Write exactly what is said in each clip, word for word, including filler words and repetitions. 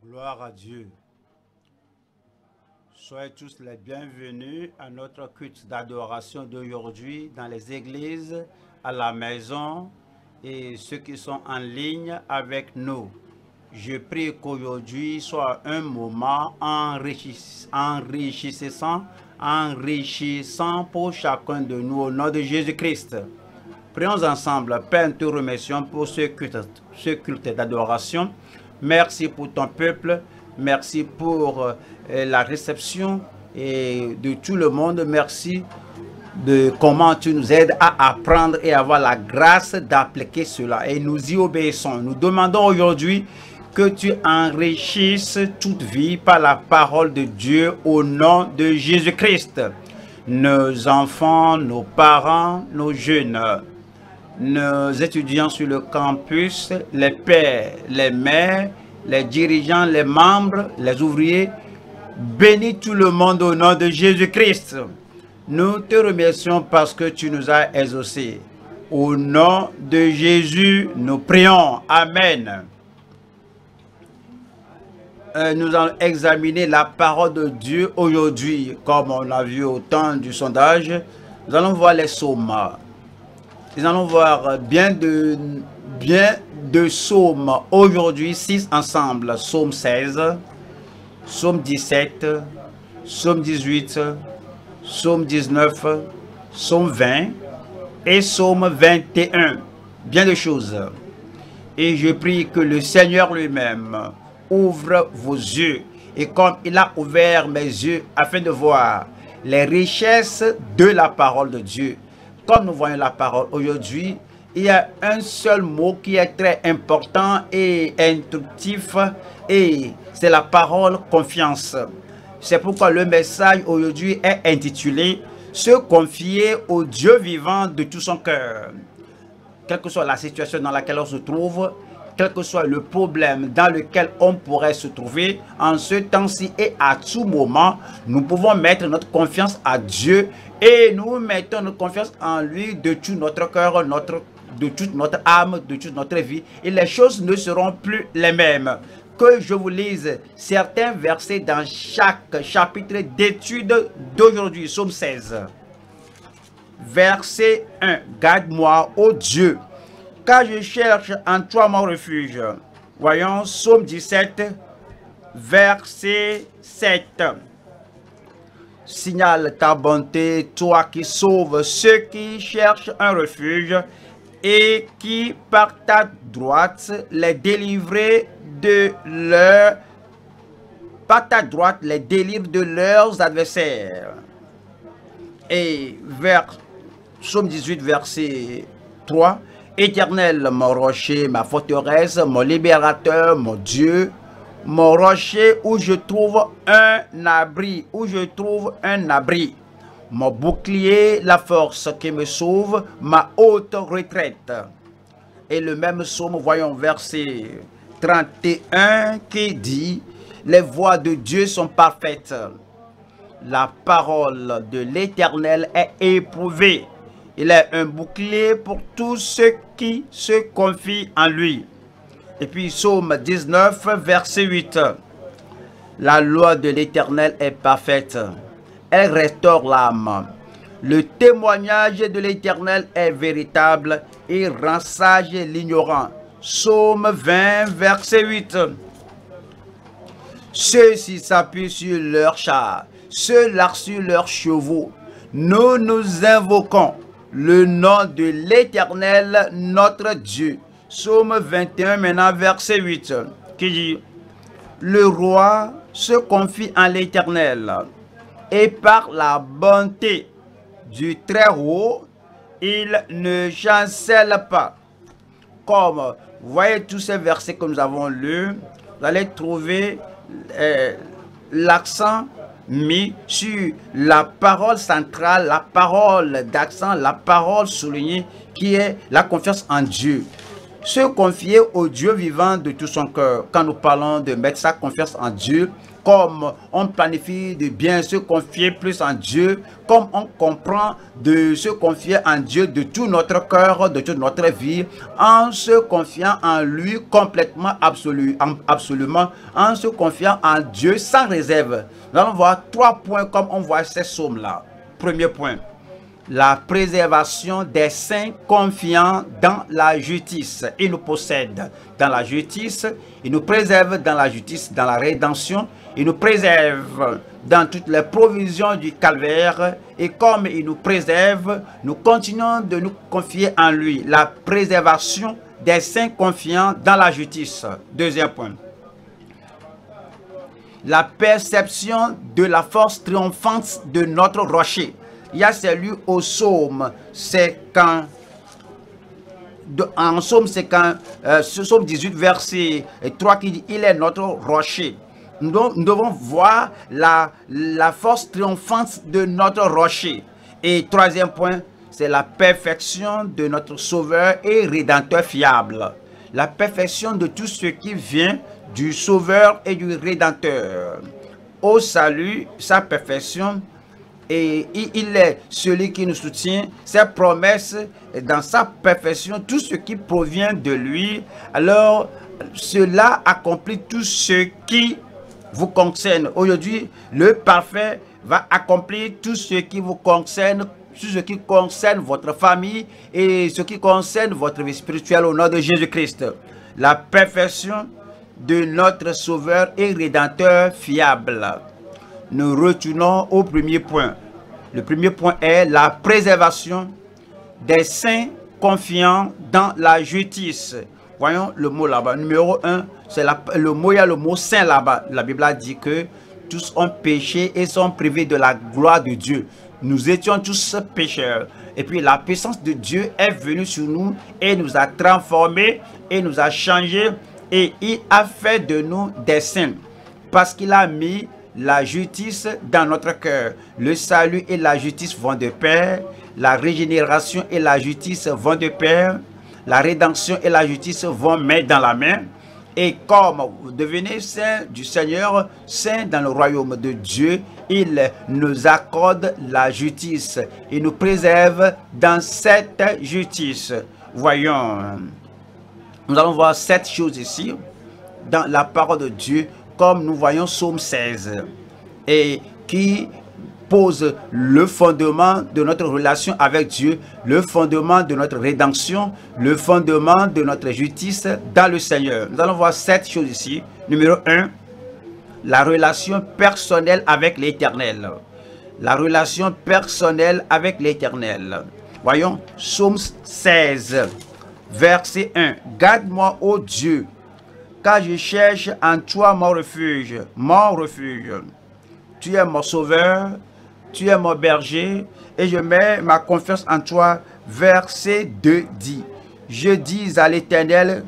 Gloire à Dieu. Soyez tous les bienvenus à notre culte d'adoration d'aujourd'hui dans les églises, à la maison et ceux qui sont en ligne avec nous. Je prie qu'aujourd'hui soit un moment enrichissant, enrichissant, enrichissant pour chacun de nous au nom de Jésus-Christ. Prions ensemble. Père, nous te remercions pour ce culte, ce culte d'adoration. Merci pour ton peuple. Merci pour euh, la réception et de tout le monde. Merci de comment tu nous aides à apprendre et avoir la grâce d'appliquer cela. Et nous y obéissons. Nous demandons aujourd'hui que tu enrichisses toute vie par la parole de Dieu au nom de Jésus-Christ. Nos enfants, nos parents, nos jeunes, nos étudiants sur le campus, les pères, les mères, les dirigeants, les membres, les ouvriers, bénis tout le monde au nom de Jésus-Christ. Nous te remercions parce que tu nous as exaucés. Au nom de Jésus, nous prions. Amen. Euh, nous allons examiner la parole de Dieu aujourd'hui, comme on l'a vu au temps du sondage. Nous allons voir les psaumes. Nous allons voir bien de, bien de psaumes aujourd'hui, six ensemble. Psaume seize, psaume dix-sept, psaume dix-huit, psaume dix-neuf, psaume vingt et psaume vingt et un. Bien de choses. Et je prie que le Seigneur lui-même ouvre vos yeux. Et comme il a ouvert mes yeux afin de voir les richesses de la parole de Dieu. Comme nous voyons la parole aujourd'hui, il y a un seul mot qui est très important et instructif, et c'est la parole confiance. C'est pourquoi le message aujourd'hui est intitulé « Se confier au Dieu vivant de tout son cœur ». Quelle que soit la situation dans laquelle on se trouve, quel que soit le problème dans lequel on pourrait se trouver, en ce temps-ci et à tout moment, nous pouvons mettre notre confiance à Dieu et nous mettons notre confiance en lui de tout notre cœur, notre, de toute notre âme, de toute notre vie. Et les choses ne seront plus les mêmes. Que je vous lise certains versets dans chaque chapitre d'étude d'aujourd'hui. Psaume seize. Verset un. Garde-moi, ô Dieu, car je cherche en toi mon refuge. Voyons, Psaume dix-sept, verset sept. Signale ta bonté, toi qui sauves ceux qui cherchent un refuge et qui par ta droite les délivrer de leur par ta droite les délivre de leurs adversaires. Et vers Psaume dix-huit, verset trois. Éternel, mon rocher, ma forteresse, mon libérateur, mon Dieu, mon rocher où je trouve un abri, où je trouve un abri, mon bouclier, la force qui me sauve, ma haute retraite. Et le même psaume, voyons verset trente et un qui dit, les voies de Dieu sont parfaites, la parole de l'Éternel est éprouvée. Il est un bouclier pour tous ceux qui se confient en lui. Et puis, Psaume dix-neuf, verset huit. La loi de l'Éternel est parfaite. Elle restaure l'âme. Le témoignage de l'Éternel est véritable et rend sage l'ignorant. Psaume vingt, verset huit. Ceux-ci s'appuient sur leurs chars, ceux-là sur leurs chevaux. Nous nous invoquons le nom de l'Éternel, notre Dieu. Psaume vingt et un, maintenant, verset huit, qui dit, le roi se confie en l'Éternel, et par la bonté du Très-Haut, il ne chancelle pas. Comme vous voyez tous ces versets que nous avons lus, vous allez trouver euh, l'accent mis sur la parole centrale, la parole d'accent, la parole soulignée qui est la confiance en Dieu. Se confier au Dieu vivant de tout son cœur. Quand nous parlons de mettre sa confiance en Dieu, comme on planifie de bien se confier plus en Dieu, comme on comprend de se confier en Dieu de tout notre cœur, de toute notre vie, en se confiant en lui complètement, absolu, en, absolument, en se confiant en Dieu sans réserve. Nous allons voir trois points comme on voit ces psaumes-là. Premier point, la préservation des saints confiants dans la justice. Il nous possède dans la justice, il nous préserve dans la justice, dans la rédemption, il nous préserve dans toutes les provisions du calvaire, et comme il nous préserve, nous continuons de nous confier en lui. La préservation des saints confiants dans la justice. Deuxième point, la perception de la force triomphante de notre rocher. Il y a celui au psaume, c'est quand, de, en psaume, c'est quand, euh, ce psaume dix-huit, verset trois qui dit, il est notre rocher. Nous devons, nous devons voir la, la force triomphante de notre rocher. Et troisième point, c'est la perfection de notre sauveur et rédempteur fiable. La perfection de tout ce qui vient du sauveur et du rédempteur. Au salut, sa perfection, et il est celui qui nous soutient, ses promesses, dans sa perfection, tout ce qui provient de lui. Alors, cela accomplit tout ce qui vous concerne. Aujourd'hui, le parfait va accomplir tout ce qui vous concerne, tout ce qui concerne votre famille et ce qui concerne votre vie spirituelle au nom de Jésus-Christ. La perfection de notre Sauveur et Rédempteur fiable. Nous retournons au premier point. Le premier point est la préservation des saints confiants dans la justice. Voyons le mot là-bas. Numéro un, c'est le mot, il y a le mot saint là-bas. La Bible a dit que tous ont péché et sont privés de la gloire de Dieu. Nous étions tous pécheurs. Et puis la puissance de Dieu est venue sur nous et nous a transformés et nous a changés. Et il a fait de nous des saints. Parce qu'il a mis la justice dans notre cœur. Le salut et la justice vont de pair. La régénération et la justice vont de pair. La rédemption et la justice vont main dans la main. Et comme vous devenez saints du Seigneur, saints dans le royaume de Dieu, il nous accorde la justice. Il nous préserve dans cette justice. Voyons, nous allons voir sept choses ici dans la parole de Dieu, comme nous voyons Psaume seize, et qui pose le fondement de notre relation avec Dieu, le fondement de notre rédemption, le fondement de notre justice dans le Seigneur. Nous allons voir sept choses ici. Numéro un, la relation personnelle avec l'Éternel. La relation personnelle avec l'Éternel. Voyons, Psaume seize, verset un. Garde-moi, ô Dieu, car je cherche en toi mon refuge, mon refuge. Tu es mon sauveur, tu es mon berger, et je mets ma confiance en toi. Verset deux dit, je dis à l'Éternel,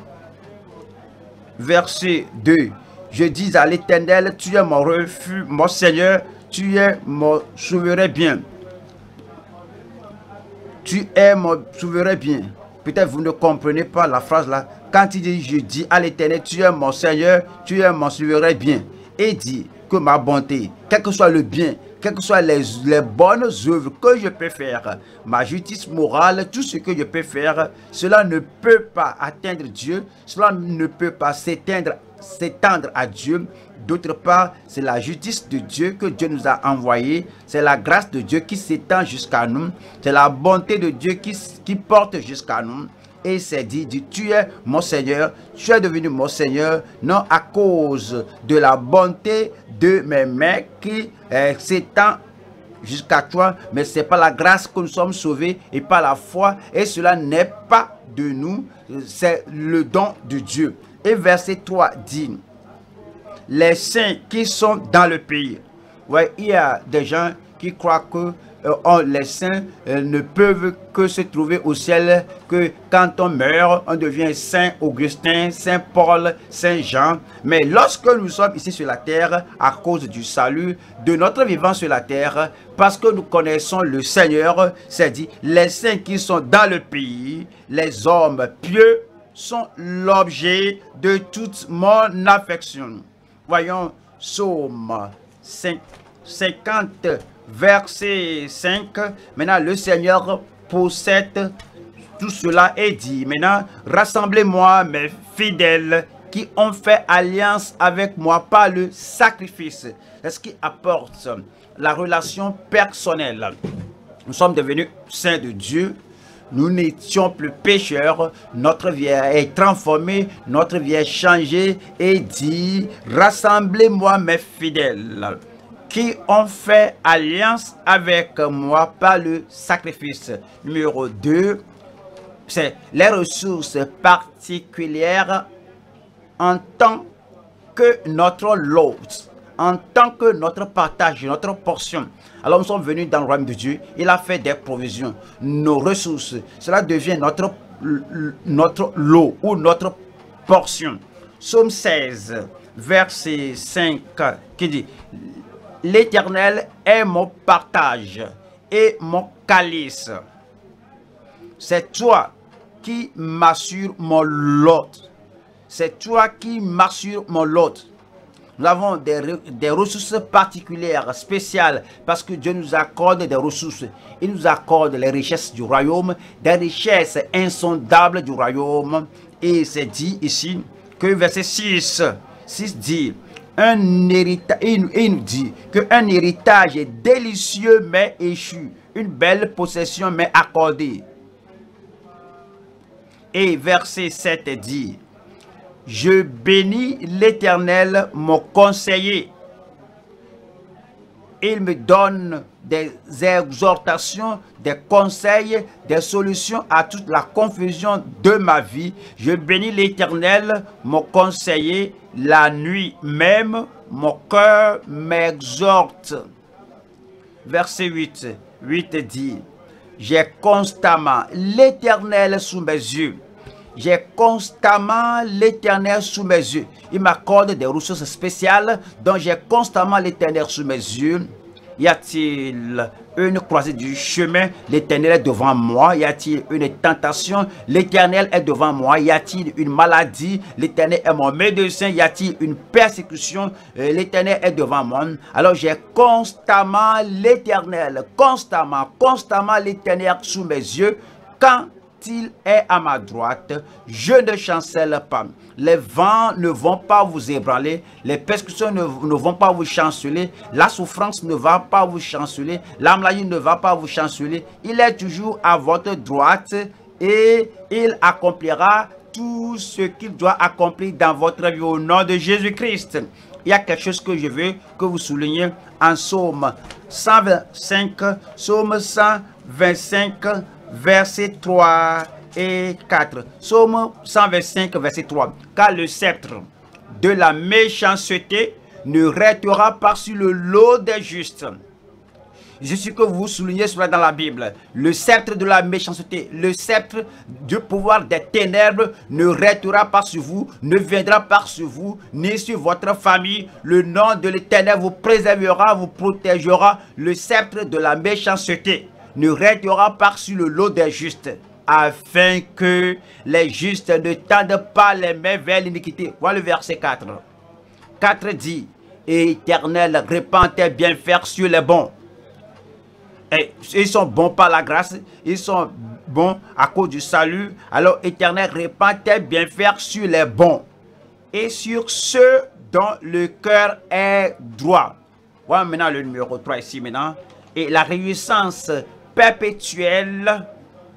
verset deux, je dis à l'Éternel, tu es mon refuge, mon Seigneur, tu es mon souverain bien. Tu es mon souverain bien. Peut-être vous ne comprenez pas la phrase là. Quand il dit, je dis à l'Éternel, tu es mon Seigneur, tu es mon souverain bien. Et dit que ma bonté, quel que soit le bien, quelles que soient les, les bonnes œuvres que je peux faire, ma justice morale, tout ce que je peux faire, cela ne peut pas atteindre Dieu, cela ne peut pas s'éteindre, s'étendre à Dieu. D'autre part, c'est la justice de Dieu que Dieu nous a envoyée, c'est la grâce de Dieu qui s'étend jusqu'à nous, c'est la bonté de Dieu qui, qui porte jusqu'à nous. Et c'est dit, dit, tu es mon Seigneur, tu es devenu mon Seigneur, non à cause de la bonté de mes mains qui euh, s'étend jusqu'à toi, mais c'est par la grâce que nous sommes sauvés et par la foi, et cela n'est pas de nous, c'est le don de Dieu. Et verset trois dit, les saints qui sont dans le pays. Ouais, il y a des gens qui croient que Oh, les saints euh, ne peuvent que se trouver au ciel, que quand on meurt, on devient Saint Augustin, Saint Paul, Saint Jean. Mais lorsque nous sommes ici sur la terre, à cause du salut, de notre vivant sur la terre, parce que nous connaissons le Seigneur, c'est dit, les saints qui sont dans le pays, les hommes pieux, sont l'objet de toute mon affection. Voyons Psaume cinquante, verset cinq. Maintenant, le Seigneur possède tout cela et dit, maintenant, rassemblez-moi mes fidèles qui ont fait alliance avec moi par le sacrifice. C'est ce qui apporte la relation personnelle. Nous sommes devenus saints de Dieu. Nous n'étions plus pécheurs. Notre vie est transformée. Notre vie est changée. Et dit, rassemblez-moi mes fidèles qui ont fait alliance avec moi par le sacrifice. Numéro deux, c'est les ressources particulières en tant que notre lot, en tant que notre partage, notre portion. Alors nous sommes venus dans le royaume de Dieu, il a fait des provisions, nos ressources, cela devient notre, notre lot ou notre portion. Psaume seize, verset cinq, qui dit, l'Éternel est mon partage et mon calice. C'est toi qui m'assures mon lot. C'est toi qui m'assures mon lot. Nous avons des, des ressources particulières, spéciales, parce que Dieu nous accorde des ressources. Il nous accorde les richesses du royaume, des richesses insondables du royaume. Et c'est dit ici que verset six, six dit, un héritage, il nous dit qu'un héritage délicieux m'est échu, une belle possession m'est accordée. Et verset sept dit, je bénis l'Éternel, mon conseiller. Il me donne des exhortations, des conseils, des solutions à toute la confusion de ma vie. Je bénis l'Éternel, mon conseiller. La nuit même, mon cœur m'exhorte. Verset huit. huit dit, j'ai constamment l'Éternel sous mes yeux. J'ai constamment l'Éternel sous mes yeux. Il m'accorde des ressources spéciales dont j'ai constamment l'Éternel sous mes yeux. Y a-t-il une croisée du chemin? L'Éternel est devant moi. Y a-t-il une tentation? L'Éternel est devant moi. Y a-t-il une maladie? L'Éternel est mon médecin. Y a-t-il une persécution? L'Éternel est devant moi. Alors j'ai constamment l'Éternel, constamment, constamment l'Éternel sous mes yeux. Quand il est à ma droite, je ne chancelle pas. Les vents ne vont pas vous ébranler, les persécutions ne, ne vont pas vous chanceler, la souffrance ne va pas vous chanceler, la maladie ne va pas vous chanceler. Il est toujours à votre droite et il accomplira tout ce qu'il doit accomplir dans votre vie au nom de Jésus-Christ. Il y a quelque chose que je veux que vous souligniez en Psaume cent vingt-cinq, Psaume cent vingt-cinq, verset trois et quatre. Psaume cent vingt-cinq, verset trois. Car le sceptre de la méchanceté ne restera pas sur le lot des justes. Je suis que vous soulignez cela dans la Bible. Le sceptre de la méchanceté, le sceptre du pouvoir des ténèbres ne restera pas sur vous, ne viendra pas sur vous, ni sur votre famille. Le nom de l'Éternel vous préservera, vous protégera. Le sceptre de la méchanceté ne restera pas sur le lot des justes, afin que les justes ne tendent pas les mains vers l'iniquité. Voilà le verset quatre. quatre dit, Éternel, répand tes bienfaits sur les bons. Et ils sont bons par la grâce, ils sont bons à cause du salut. Alors, Éternel, répand tes bienfaits sur les bons et sur ceux dont le cœur est droit. Voilà maintenant le numéro trois ici maintenant. Et la réjouissance perpétuelle,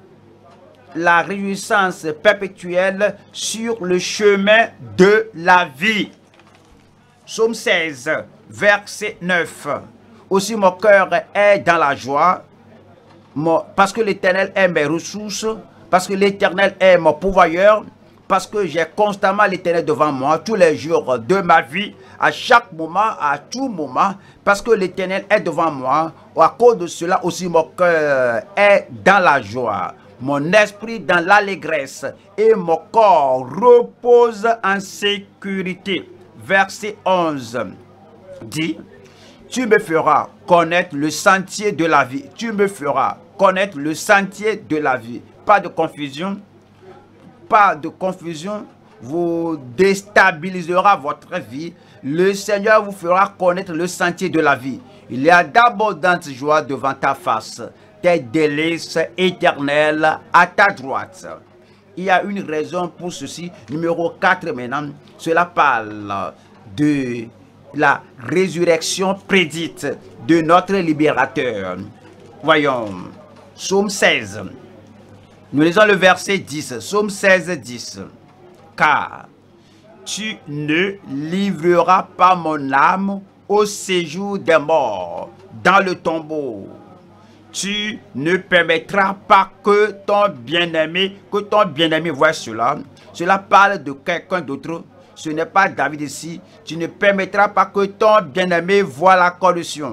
la réjouissance perpétuelle sur le chemin de la vie. Psaume seize, verset neuf. Aussi mon cœur est dans la joie, mon, parce que l'Éternel est mes ressources, parce que l'Éternel est mon pourvoyeur, parce que j'ai constamment l'Éternel devant moi tous les jours de ma vie, à chaque moment, à tout moment, parce que l'Éternel est devant moi. À cause de cela aussi mon cœur est dans la joie, mon esprit dans l'allégresse et mon corps repose en sécurité. Verset onze dit, tu me feras connaître le sentier de la vie. Tu me feras connaître le sentier de la vie. Pas de confusion. pas de confusion vous déstabilisera votre vie. Le Seigneur vous fera connaître le sentier de la vie. Il y a d'abondantes joies devant ta face, tes délices éternelles à ta droite. Il y a une raison pour ceci. Numéro quatre maintenant, cela parle de la résurrection prédite de notre libérateur. Voyons, Psaume seize. Nous lisons le verset dix. Psaume seize, dix. Car tu ne livreras pas mon âme au séjour des morts, dans le tombeau. Tu ne permettras pas que ton bien-aimé, que ton bien-aimé voie cela. Cela parle de quelqu'un d'autre. Ce n'est pas David ici. Tu ne permettras pas que ton bien-aimé voie la corruption.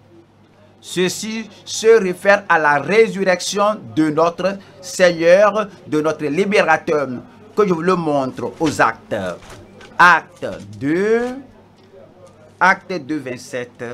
Ceci se réfère à la résurrection de notre Seigneur, de notre libérateur, que je vous le montre aux actes. Acte deux, acte deux, vingt-sept.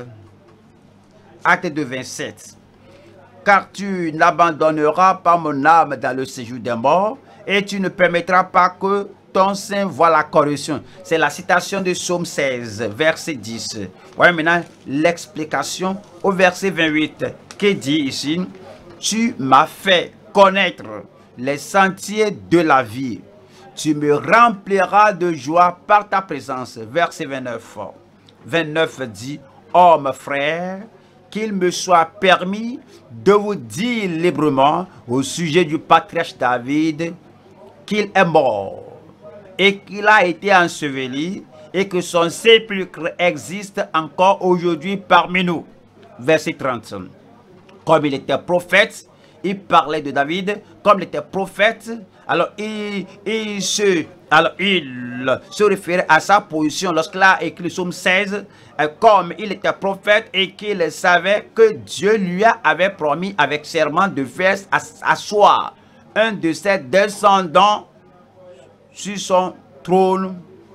Acte deux, vingt-sept. Car tu n'abandonneras pas mon âme dans le séjour des morts, et tu ne permettras pas que ton sein voie la corruption. C'est la citation de Psaume seize, verset dix. Voyez maintenant l'explication au verset vingt-huit, qui dit ici, tu m'as fait connaître les sentiers de la vie. Tu me rempliras de joie par ta présence. Verset vingt-neuf. vingt-neuf dit, homme frère, qu'il me soit permis de vous dire librement au sujet du patriarche David qu'il est mort et qu'il a été enseveli et que son sépulcre existe encore aujourd'hui parmi nous. Verset trente. Comme il était prophète, il parlait de David, comme il était prophète, alors il, il, se, alors il se référait à sa position lorsqu'il a écrit le psaume seize, comme il était prophète et qu'il savait que Dieu lui avait promis avec serment de faire asseoir un de ses descendants sur son trône.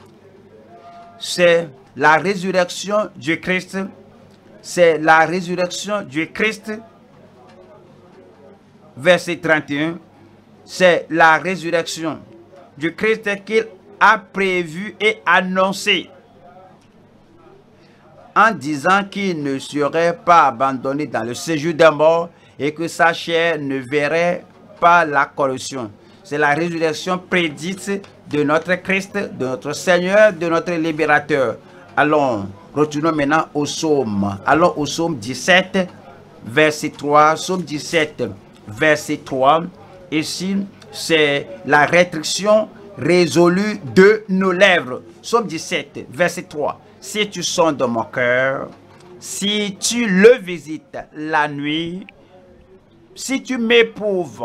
C'est la résurrection du Christ. C'est la résurrection du Christ. Verset trente et un. C'est la résurrection du Christ qu'il a prévu et annoncé en disant qu'il ne serait pas abandonné dans le séjour des morts et que sa chair ne verrait pas la corruption. C'est la résurrection prédite de notre Christ, de notre Seigneur, de notre libérateur. Allons, retournons maintenant au psaume. Allons au psaume dix-sept, verset trois. Psaume dix-sept, verset trois. Ici, c'est la rétriction résolue de nos lèvres. Psaume dix-sept, verset trois. Si tu sondes mon cœur, si tu le visites la nuit, si tu m'éprouves,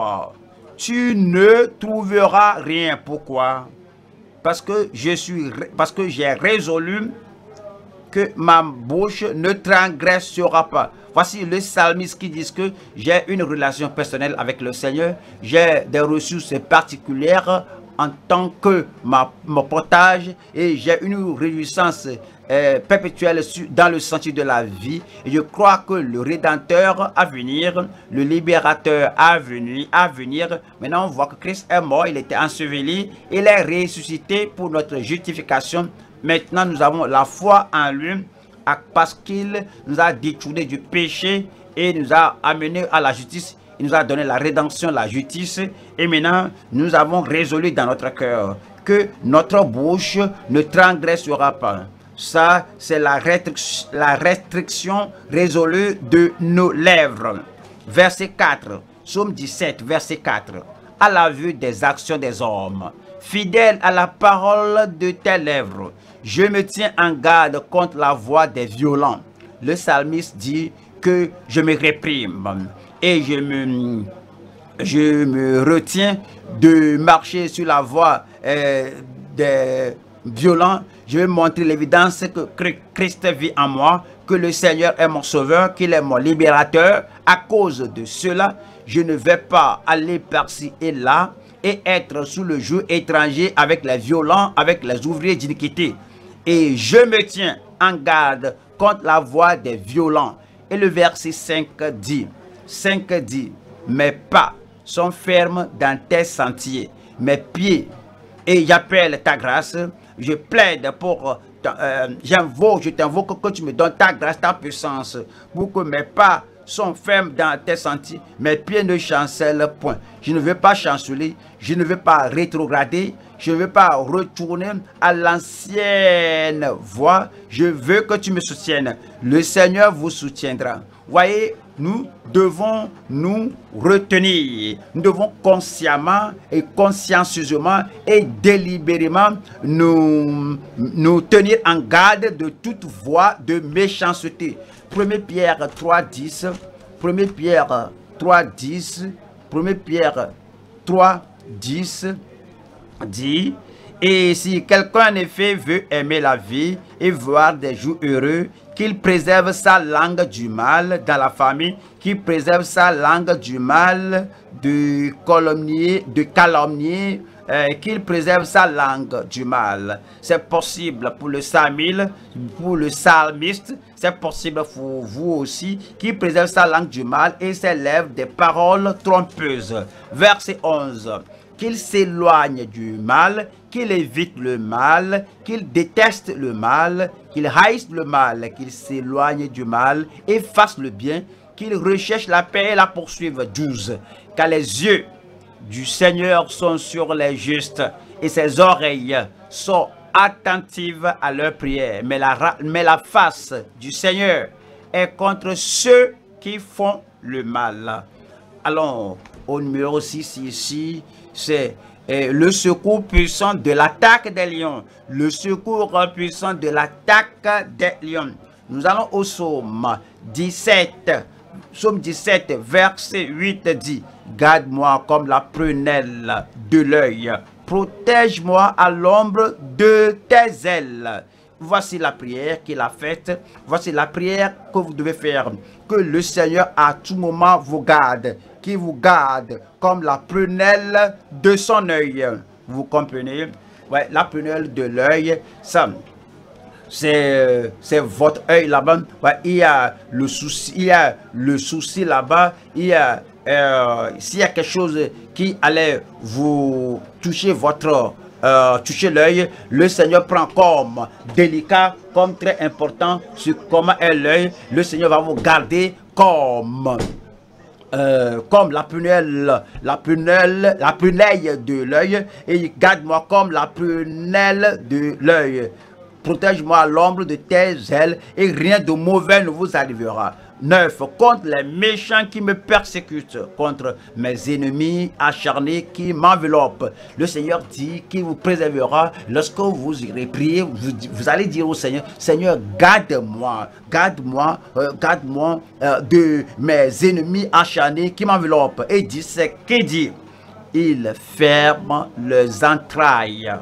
tu ne trouveras rien. Pourquoi? Parce que je suis, parce que j'ai résolu que ma bouche ne transgressera pas. Voici le psalmiste qui dit que j'ai une relation personnelle avec le Seigneur, j'ai des ressources particulières en tant que ma, mon portage et j'ai une réjouissance euh, perpétuelle dans le sentier de la vie. Et je crois que le Rédempteur à venir, le Libérateur à venir, à venir, maintenant on voit que Christ est mort, il était enseveli, il est ressuscité pour notre justification. Maintenant nous avons la foi en lui parce qu'il nous a détourné du péché et nous a amené à la justice. Il nous a donné la rédemption, la justice. Et maintenant, nous avons résolu dans notre cœur que notre bouche ne transgressera pas. Ça, c'est la, restric la restriction résolue de nos lèvres. Verset quatre. Psaume dix-sept, verset quatre. À la vue des actions des hommes, fidèle à la parole de tes lèvres, je me tiens en garde contre la voix des violents. Le psalmiste dit que je me réprime et je me, je me retiens de marcher sur la voie euh, des violents. Je vais montrer l'évidence que Christ vit en moi, que le Seigneur est mon sauveur, qu'il est mon libérateur. À cause de cela, je ne vais pas aller par-ci et là et être sous le joug étranger avec les violents, avec les ouvriers d'iniquité. Et je me tiens en garde contre la voix des violents. Et le verset cinq dit, cinq dit, mes pas sont fermes dans tes sentiers. mes pieds et j'appelle ta grâce. Je plaide pour, euh, j'invoque, je t'invoque que tu me donnes ta grâce, ta puissance, pour que mes pas sont fermes dans tes sentiers, mes pieds ne chancellent point. Je ne veux pas chanceler, je ne veux pas rétrograder, je ne veux pas retourner à l'ancienne voie. Je veux que tu me soutiennes. Le Seigneur vous soutiendra. Voyez, nous devons nous retenir. Nous devons consciemment et consciencieusement et délibérément nous, nous tenir en garde de toute voie de méchanceté. première Pierre trois, dix. première Pierre trois, dix. première Pierre trois, dix dit: et si quelqu'un en effet veut aimer la vie et voir des jours heureux, qu'il préserve sa langue du mal dans la famille, qu'il préserve sa langue du mal, de calomnier, de calomnier, euh, qu'il préserve sa langue du mal. C'est possible pour le psalmiste, pour le psalmiste, c'est possible pour vous aussi, qu'il préserve sa langue du mal et s'élève des paroles trompeuses. Verset onze. Qu'il s'éloigne du mal, qu'il évite le mal, qu'il déteste le mal, qu'il haïsse le mal, qu'il s'éloigne du mal et fasse le bien, qu'il recherche la paix et la poursuive. douze. Car les yeux du Seigneur sont sur les justes et ses oreilles sont attentives à leurs prières. Mais la, mais la face du Seigneur est contre ceux qui font le mal. Allons au numéro six ici. C'est euh, le secours puissant de l'attaque des lions. Le secours puissant de l'attaque des lions. Nous allons au psaume dix-sept. Psaume dix-sept, verset huit dit: garde-moi comme la prunelle de l'œil. Protège-moi à l'ombre de tes ailes. Voici la prière qu'il a faite. Voici la prière que vous devez faire. Que le Seigneur à tout moment vous garde. Qui vous garde comme la prunelle de son œil. Vous comprenez? Ouais, la prunelle de l'œil, ça, c'est c'est votre œil là-bas. Ouais, il y a le souci, il y a le souci là-bas. Il y a euh, s'il y a quelque chose qui allait vous toucher votre euh, toucher l'œil, le Seigneur prend comme délicat, comme très important sur comment est l'œil. Le Seigneur va vous garder comme Euh, comme la prunelle, la prunelle, la prunelle de l'œil, et garde-moi comme la prunelle de l'œil. Protège-moi à l'ombre de tes ailes, et rien de mauvais ne vous arrivera. neuf. Contre les méchants qui me persécutent, contre mes ennemis acharnés qui m'enveloppent. Le Seigneur dit qu'il vous préservera. Lorsque vous irez prier, vous, vous allez dire au Seigneur: Seigneur, garde-moi, garde-moi, euh, garde-moi euh, de mes ennemis acharnés qui m'enveloppent. Et dit, c'est qu'il dit: il ferme leurs entrailles.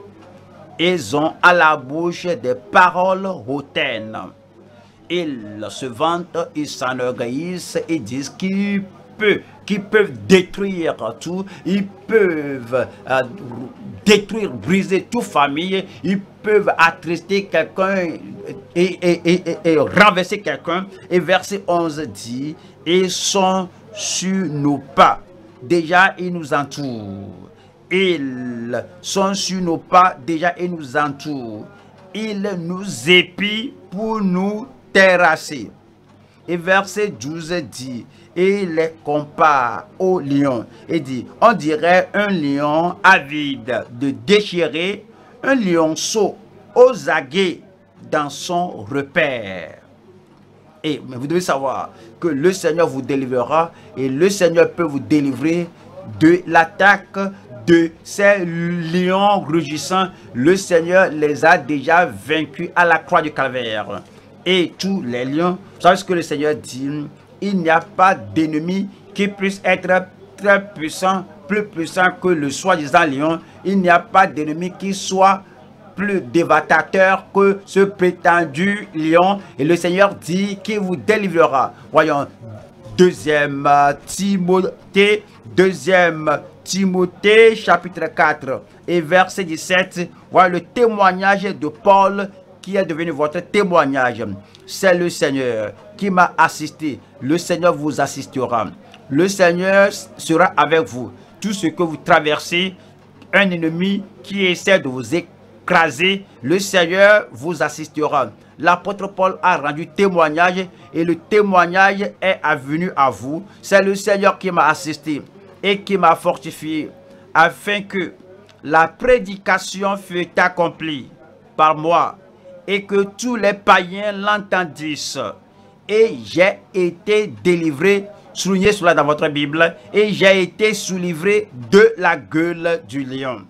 Ils ont à la bouche des paroles hautaines. Ils se vantent, ils s'enorgueillissent et disent qu'ils peuvent, qu'ils peuvent détruire tout, ils peuvent euh, détruire, briser toute famille, ils peuvent attrister quelqu'un et, et, et, et, et renverser quelqu'un. Et verset onze dit: ils sont sur nos pas. Déjà, ils nous entourent. Ils sont sur nos pas, déjà, ils nous entourent. Ils nous épient pour nous terrasser. Et verset douze dit: et il les compare au lion. Et dit: on dirait un lion avide de déchirer, un lionceau aux aguets dans son repère. Et mais vous devez savoir que le Seigneur vous délivrera, et le Seigneur peut vous délivrer de l'attaque de ces lions rugissants. Le Seigneur les a déjà vaincus à la croix du calvaire. Et tous les lions, vous savez ce que le Seigneur dit: il n'y a pas d'ennemi qui puisse être très puissant, plus puissant que le soi-disant lion. Il n'y a pas d'ennemi qui soit plus dévastateur que ce prétendu lion. Et le Seigneur dit qu'il vous délivrera. Voyons, deuxième Timothée, deuxième Timothée, chapitre quatre et verset dix-sept. Voilà le témoignage de Paul qui est devenu votre témoignage. C'est le Seigneur qui m'a assisté. Le Seigneur vous assistera. Le Seigneur sera avec vous. Tout ce que vous traversez, un ennemi qui essaie de vous écraser, le Seigneur vous assistera. L'apôtre Paul a rendu témoignage et le témoignage est venu à vous. C'est le Seigneur qui m'a assisté et qui m'a fortifié afin que la prédication fût accomplie par moi et que tous les païens l'entendissent. Et j'ai été délivré, soulignez cela dans votre Bible, et j'ai été soulivré de la gueule du lion.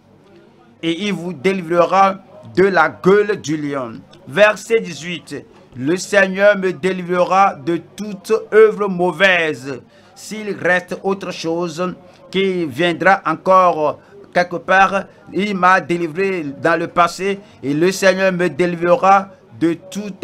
Et il vous délivrera de la gueule du lion. Verset dix-huit. Le Seigneur me délivrera de toute œuvre mauvaise. S'il reste autre chose qui viendra encore quelque part, il m'a délivré dans le passé et le Seigneur me délivrera de toute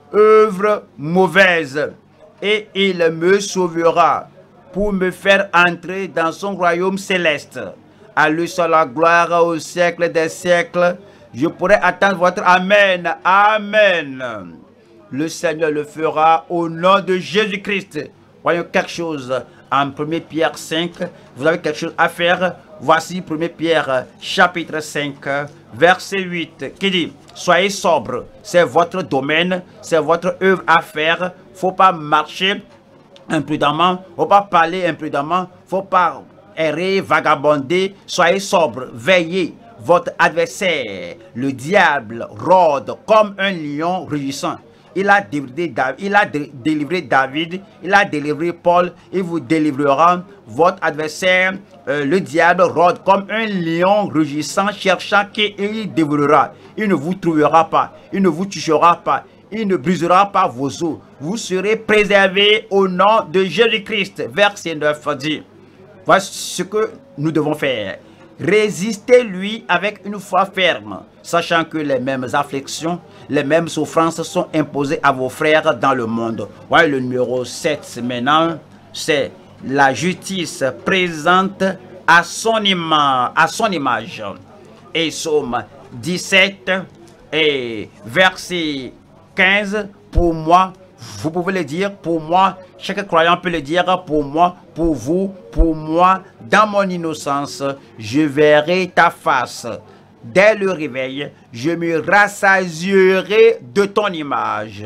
œuvre mauvaise et il me sauvera pour me faire entrer dans son royaume céleste. À lui soit la gloire au siècle des siècles. Je pourrais attendre votre Amen. Amen. Le Seigneur le fera au nom de Jésus-Christ. Voyons quelque chose en première Pierre cinq. Vous avez quelque chose à faire. Voici première Pierre chapitre cinq, verset huit, qui dit: soyez sobre, c'est votre domaine, c'est votre œuvre à faire. Faut pas marcher imprudemment, faut pas parler imprudemment, faut pas errer, vagabonder. Soyez sobre, veillez. Votre adversaire, le diable, rôde comme un lion rugissant. Il a délivré David, il a délivré David, il a délivré Paul, il vous délivrera. Votre adversaire, euh, le diable, rôde comme un lion rugissant, cherchant qui il dévorera. Il ne vous trouvera pas, il ne vous touchera pas, il ne brisera pas vos os. Vous serez préservés au nom de Jésus-Christ. Verset neuf dit: voici ce que nous devons faire. Résistez-lui avec une foi ferme, sachant que les mêmes afflictions, les mêmes souffrances sont imposées à vos frères dans le monde. Voyez le numéro sept maintenant, c'est la justice présente à son, ima à son image. Et Psaume dix-sept et verset quinze, pour moi, vous pouvez le dire, pour moi, chaque croyant peut le dire, pour moi, pour vous, pour moi, dans mon innocence, je verrai ta face. Dès le réveil, je me rassasierai de ton image.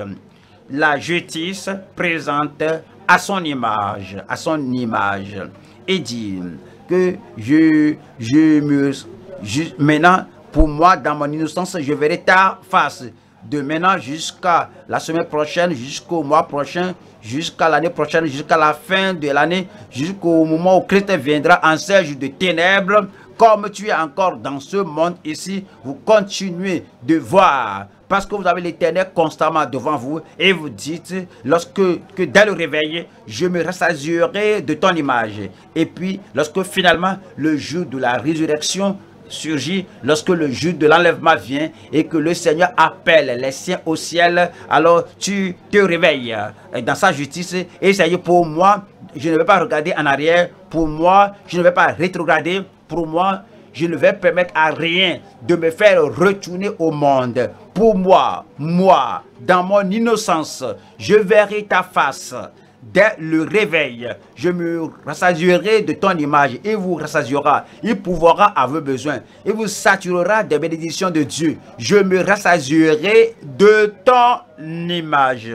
La justice présente à son image, à son image, et dit que je, je me, je, maintenant, pour moi, dans mon innocence, je verrai ta face. De maintenant jusqu'à la semaine prochaine, jusqu'au mois prochain, jusqu'à l'année prochaine, jusqu'à la fin de l'année, jusqu'au moment où Christ viendra en ces jours de ténèbres. Comme tu es encore dans ce monde ici, vous continuez de voir, parce que vous avez l'Éternel constamment devant vous, et vous dites, lorsque que dès le réveil, je me rassasierai de ton image. Et puis, lorsque finalement, le jour de la résurrection surgit, lorsque le jour de l'enlèvement vient et que le Seigneur appelle les siens au ciel, alors tu te réveilles dans sa justice et ça y est, pour moi, je ne vais pas regarder en arrière, pour moi, je ne vais pas rétrograder, pour moi, je ne vais permettre à rien de me faire retourner au monde. Pour moi, moi, dans mon innocence, je verrai ta face. Dès le réveil, je me rassasierai de ton image. Il vous rassasiera. Il pourvoira à vos besoins. Il vous saturera des bénédictions de Dieu. Je me rassasierai de ton image.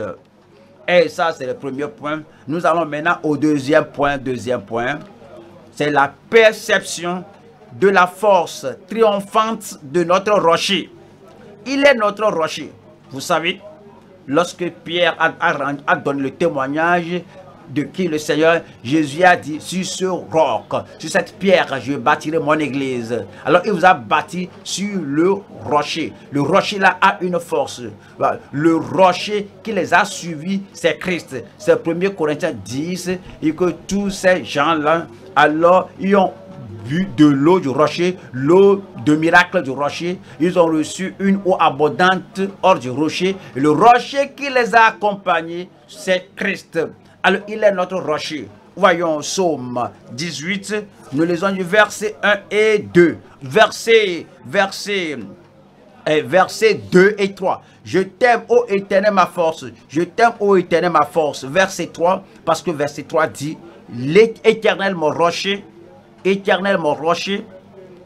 Et ça, c'est le premier point. Nous allons maintenant au deuxième point. Deuxième point, c'est la perception de la force triomphante de notre rocher. Il est notre rocher. Vous savez, lorsque Pierre a, a, a donné le témoignage de qui le Seigneur, Jésus a dit, sur ce roc, sur cette pierre, je bâtirai mon église. Alors il vous a bâti sur le rocher. Le rocher là a une force. Le rocher qui les a suivis, c'est Christ. C'est premier Corinthiens dix, et que tous ces gens-là, alors ils ont bu de l'eau du rocher, l'eau de miracle du rocher. Ils ont reçu une eau abondante hors du rocher. Et le rocher qui les a accompagnés, c'est Christ. Alors, il est notre rocher. Voyons Psaume dix-huit. Nous lisons du verset un et deux. Verset, verset, eh, verset deux et trois. Je t'aime, ô Éternel, ma force. Je t'aime, ô Éternel, ma force. Verset trois, parce que verset trois dit, l'Éternel, mon rocher, Éternel, mon rocher,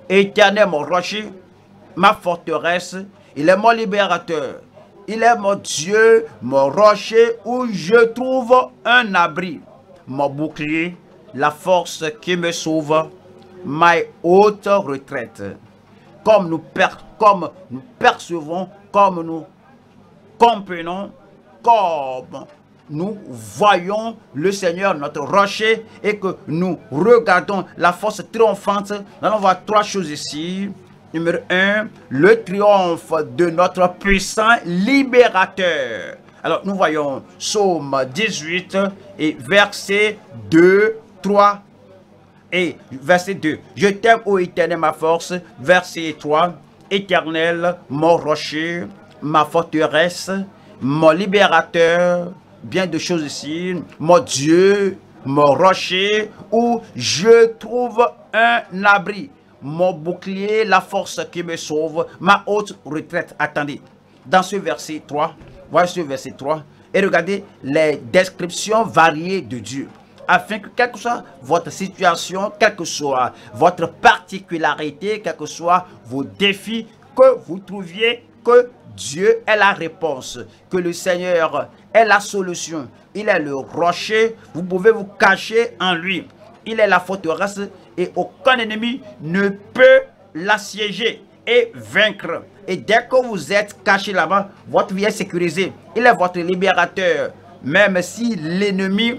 Éternel mon rocher, ma forteresse, il est mon libérateur. Il est mon Dieu, mon rocher où je trouve un abri. Mon bouclier, la force qui me sauve, ma haute retraite. Comme nous, per comme nous percevons, comme nous comprenons, comme nous voyons le Seigneur, notre rocher, et que nous regardons la force triomphante, nous allons voir trois choses ici. Numéro un, le triomphe de notre puissant libérateur. Alors, nous voyons Psaume dix-huit et verset deux, trois et verset deux. Je t'aime, ô Éternel, ma force. Verset trois. Éternel, mon rocher, ma forteresse, mon libérateur. Bien de choses ici. Mon Dieu, mon rocher, où je trouve un abri. Mon bouclier, la force qui me sauve, ma haute retraite. Attendez, dans ce verset trois, voyez ce verset trois, et regardez les descriptions variées de Dieu, afin que quelle que soit votre situation, quelle que soit votre particularité, quels que soient vos défis, que vous trouviez que Dieu est la réponse, que le Seigneur est la solution. Il est le rocher, vous pouvez vous cacher en lui. Il est la forteresse et aucun ennemi ne peut l'assiéger et vaincre. Et dès que vous êtes caché là-bas, votre vie est sécurisée. Il est votre libérateur. Même si l'ennemi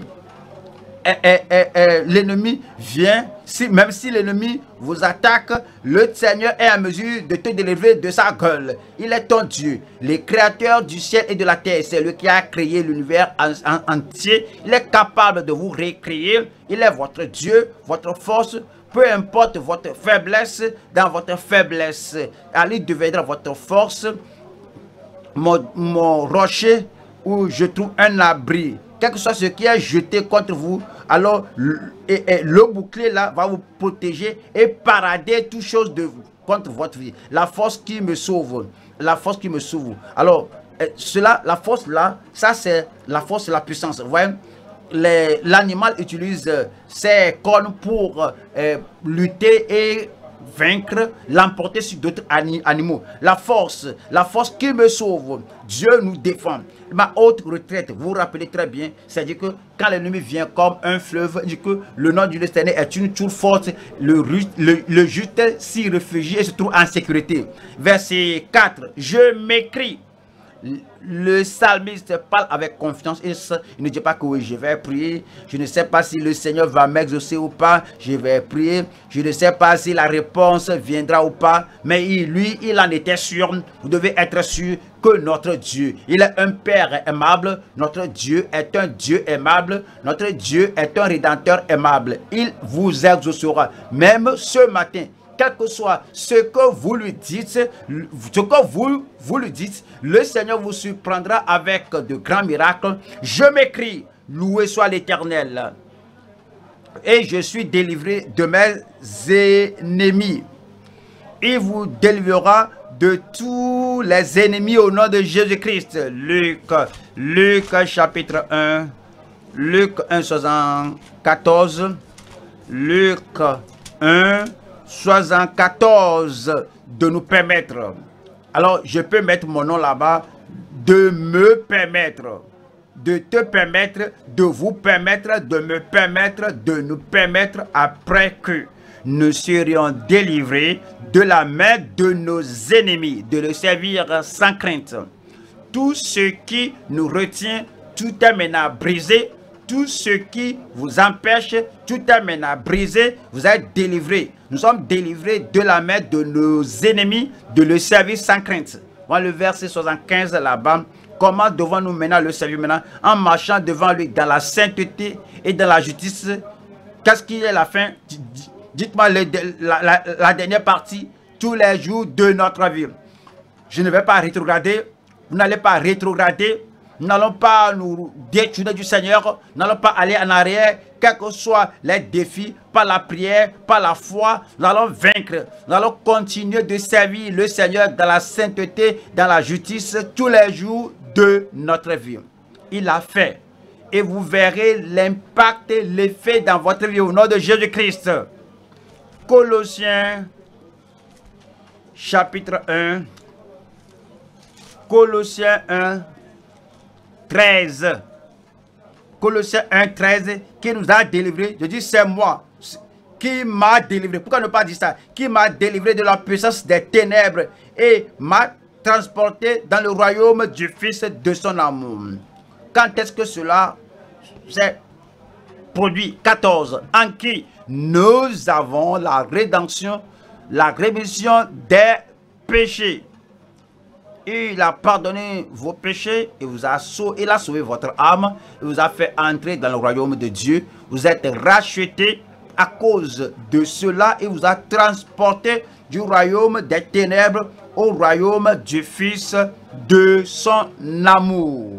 l'ennemi vient, si, même si l'ennemi vous attaque, le Seigneur est en mesure de te délivrer de sa gueule. Il est ton Dieu, le créateur du ciel et de la terre. C'est lui qui a créé l'univers en, en, entier. Il est capable de vous récréer. Il est votre Dieu, votre force. Peu importe votre faiblesse, dans votre faiblesse, Ali deviendra votre force. Mon, mon rocher où je trouve un abri. Quel que soit ce qui est jeté contre vous, alors le, et, et le bouclier là va vous protéger et parader toute chose de vous contre votre vie. La force qui me sauve, la force qui me sauve. Alors, cela, la force là, ça c'est la force, la puissance. Vous voyez, l'animal utilise ses cornes pour euh, lutter et vaincre, l'emporter sur d'autres animaux. La force, la force qui me sauve, Dieu nous défend. Ma haute retraite, vous vous rappelez très bien, c'est-à-dire que quand l'ennemi vient comme un fleuve, dit que le nom du Seigneur est une tour forte, le, le, le juste s'y réfugie et se trouve en sécurité. Verset quatre, je m'écris. Le psalmiste parle avec confiance. Il ne dit pas que oui, je vais prier. Je ne sais pas si le Seigneur va m'exaucer ou pas. Je vais prier. Je ne sais pas si la réponse viendra ou pas. Mais il, lui, il en était sûr. Vous devez être sûr que notre Dieu, il est un Père aimable. Notre Dieu est un Dieu aimable. Notre Dieu est un Rédempteur aimable. Il vous exaucera. Même ce matin. Quel que soit ce que vous lui dites, ce que vous, vous lui dites, le Seigneur vous surprendra avec de grands miracles. Je m'écris, loué soit l'Éternel. Et je suis délivré de mes ennemis. Il vous délivrera de tous les ennemis au nom de Jésus-Christ. Luc, Luc chapitre un, Luc un, soixante-quatorze, Luc un, soixante-quatorze, de nous permettre. Alors, je peux mettre mon nom là-bas, de me permettre, de te permettre, de vous permettre, de me permettre, de nous permettre, après que nous serions délivrés de la main de nos ennemis, de le servir sans crainte. Tout ce qui nous retient, tout est maintenant brisé. Tout ce qui vous empêche, tout est maintenant brisé. Vous êtes délivrés. Nous sommes délivrés de la main de nos ennemis, de le servir sans crainte. Voilà le verset soixante-quinze là-bas. Comment devons-nous maintenant le servir maintenant? En marchant devant lui dans la sainteté et dans la justice. Qu'est-ce qui est la fin? Dites-moi la, la, la dernière partie. Tous les jours de notre vie. Je ne vais pas rétrograder. Vous n'allez pas rétrograder. Nous n'allons pas nous détourner du Seigneur. Nous n'allons pas aller en arrière. Quels que soient les défis, par la prière, par la foi, nous allons vaincre. Nous allons continuer de servir le Seigneur dans la sainteté, dans la justice, tous les jours de notre vie. Il a fait. Et vous verrez l'impact et l'effet dans votre vie au nom de Jésus-Christ. Colossiens chapitre un, Colossiens un, treize. Colossiens un, treize, qui nous a délivrés. Je dis, c'est moi qui m'a délivré. Pourquoi ne pas dire ça? Qui m'a délivré de la puissance des ténèbres et m'a transporté dans le royaume du Fils de son amour. Quand est-ce que cela s'est produit? quatorze. En qui nous avons la rédemption, la rémission des péchés. Il a pardonné vos péchés et vous a sauvé, il a sauvé votre âme. Il vous a fait entrer dans le royaume de Dieu. Vous êtes rachetés à cause de cela. Il vous a transporté du royaume des ténèbres au royaume du Fils de son amour.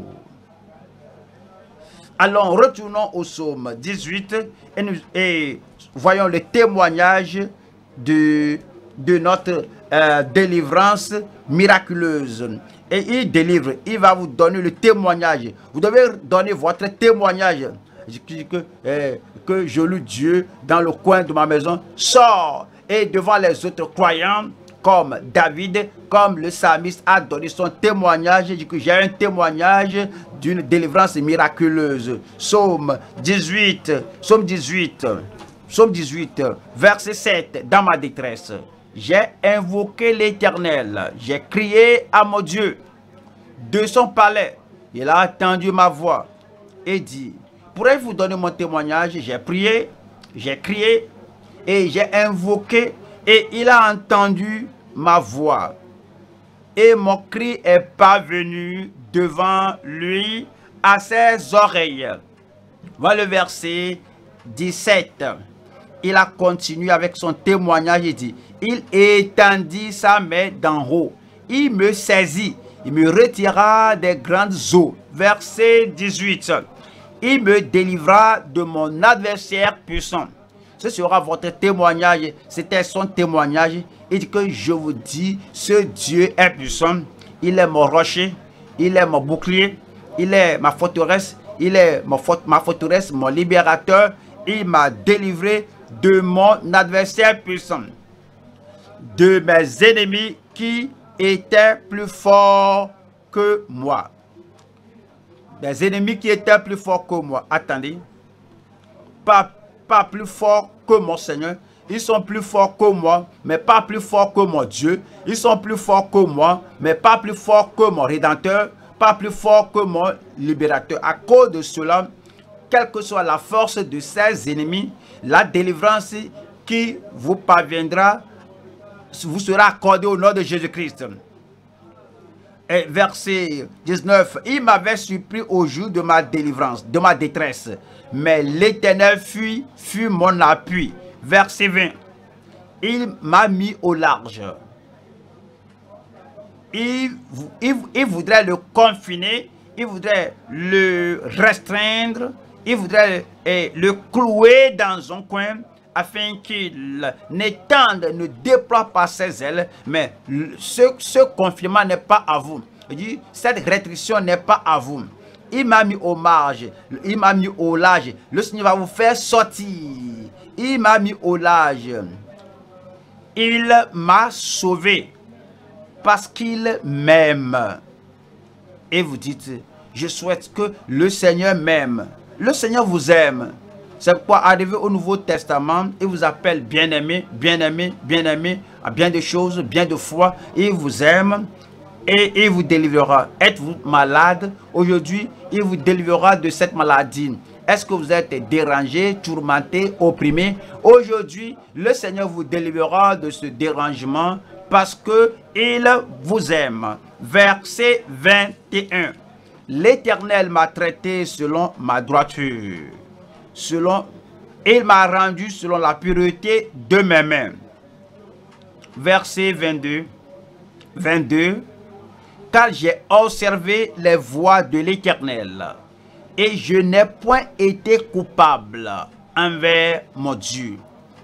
Alors, retournons au psaume dix-huit et, nous, et voyons le témoignage de, de notre euh, délivrance miraculeuse. Et il délivre, il va vous donner le témoignage. Vous devez donner votre témoignage. Je dis que, euh, que je loue Dieu dans le coin de ma maison. Sors et devant les autres croyants, comme David, comme le psalmiste a donné son témoignage. Je dis que j'ai un témoignage d'une délivrance miraculeuse. Psaume dix-huit, psaume dix-huit, psaume dix-huit, verset sept, dans ma détresse. J'ai invoqué l'Éternel, j'ai crié à mon Dieu de son palais. Il a entendu ma voix et dit, pourrais-je vous donner mon témoignage? J'ai prié, j'ai crié et j'ai invoqué et il a entendu ma voix. Et mon cri est parvenu devant lui à ses oreilles. Voilà le verset dix-sept. Il a continué avec son témoignage et dit, il étendit sa main d'en haut. Il me saisit, il me retira des grandes eaux. Verset dix-huit. Il me délivra de mon adversaire puissant. Ce sera votre témoignage. C'était son témoignage. Il dit que je vous dis, ce Dieu est puissant. Il est mon rocher. Il est mon bouclier. Il est ma forteresse. Il est ma, ma forteresse, mon libérateur. Il m'a délivré de mon adversaire puissant. De mes ennemis qui étaient plus forts que moi. Des ennemis qui étaient plus forts que moi. Attendez. Pas, pas plus forts que mon Seigneur. Ils sont plus forts que moi, mais pas plus forts que mon Dieu. Ils sont plus forts que moi, mais pas plus forts que mon Rédempteur. Pas plus forts que mon Libérateur. À cause de cela, quelle que soit la force de ces ennemis, la délivrance qui vous parviendra, vous sera accordée au nom de Jésus-Christ. Et verset dix-neuf, il m'avait surpris au jour de ma délivrance, de ma détresse, mais l'Éternel fut, fut mon appui. Verset vingt, il m'a mis au large. Il, il, il voudrait le confiner, il voudrait le restreindre, il voudrait eh, le clouer dans un coin afin qu'il n'étende, ne déploie pas ses ailes. Mais ce, ce confinement n'est pas à vous. Il dit, cette restriction n'est pas à vous. Il m'a mis au marge, il m'a mis au large. Le Seigneur va vous faire sortir. Il m'a mis au large. Il m'a sauvé parce qu'il m'aime. Et vous dites, je souhaite que le Seigneur m'aime. Le Seigneur vous aime. C'est pourquoi arrivé au Nouveau Testament, il vous appelle bien-aimé, bien-aimé, bien-aimé, à bien des choses, bien de foi. Il vous aime et il vous délivrera. Êtes-vous malade? Aujourd'hui, il vous délivrera de cette maladie. Est-ce que vous êtes dérangé, tourmenté, opprimé? Aujourd'hui, le Seigneur vous délivrera de ce dérangement parce qu'il vous aime. Verset vingt et un. L'Éternel m'a traité selon ma droiture. Selon, il m'a rendu selon la pureté de mes mains. Verset vingt-deux. vingt-deux. Car j'ai observé les voies de l'Éternel, et je n'ai point été coupable envers mon Dieu.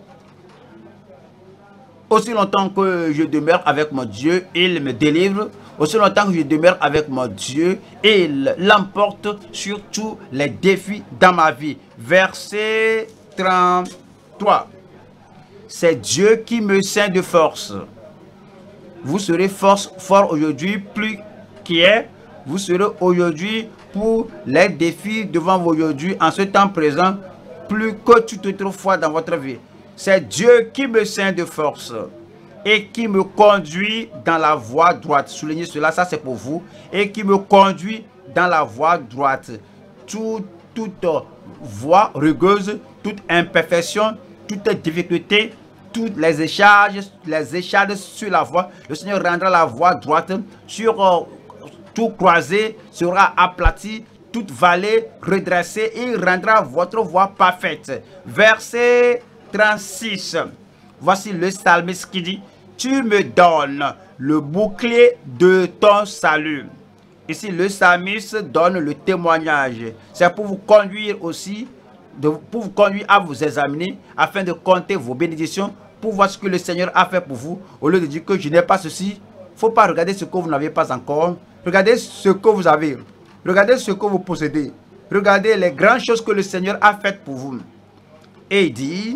Aussi longtemps que je demeure avec mon Dieu, il me délivre. Aussi longtemps que je demeure avec mon Dieu, il l'emporte sur tous les défis dans ma vie. Verset trente-trois. C'est Dieu qui me ceint de force Vous serez force, fort aujourd'hui plus qu'hier. Vous serez aujourd'hui pour les défis devant vous aujourd'hui, en ce temps présent, plus que toute autre fois dans votre vie. C'est Dieu qui me ceint de force et qui me conduit dans la voie droite. Soulignez cela, ça c'est pour vous. Et qui me conduit dans la voie droite. Tout, toute voie rugueuse, toute imperfection, toute difficulté, toutes les écharges, les échardes sur la voie, le Seigneur rendra la voie droite. Sur euh, tout croisé sera aplati, toute vallée redressée, et il rendra votre voie parfaite. Verset trente-six. Voici le psalmiste qui dit: tu me donnes le bouclier de ton salut. Ici, le psalmiste donne le témoignage. C'est pour vous conduire aussi, de, pour vous conduire à vous examiner, afin de compter vos bénédictions, pour voir ce que le Seigneur a fait pour vous. Au lieu de dire que je n'ai pas ceci, il ne faut pas regarder ce que vous n'avez pas encore. Regardez ce que vous avez. Regardez ce que vous possédez. Regardez les grandes choses que le Seigneur a faites pour vous. Et il dit: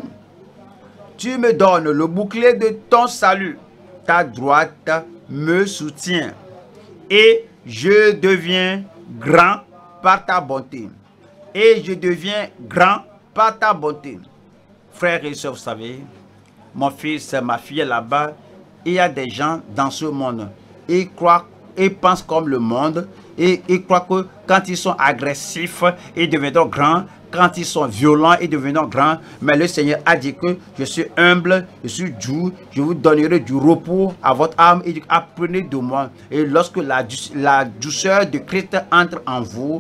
tu me donnes le bouclier de ton salut. Ta droite me soutient. Et je deviens grand par ta bonté. Et je deviens grand par ta bonté. Frères et sœurs, vous savez, mon fils, ma fille là-bas, il y a des gens dans ce monde. Ils croient, ils pensent comme le monde. Et ils croient que quand ils sont agressifs, ils deviendront grands. Quand ils sont violents, ils deviendront grands. Mais le Seigneur a dit que je suis humble, je suis doux, je vous donnerai du repos à votre âme. Et apprenez de moi. Et lorsque la, la douceur de Christ entre en vous,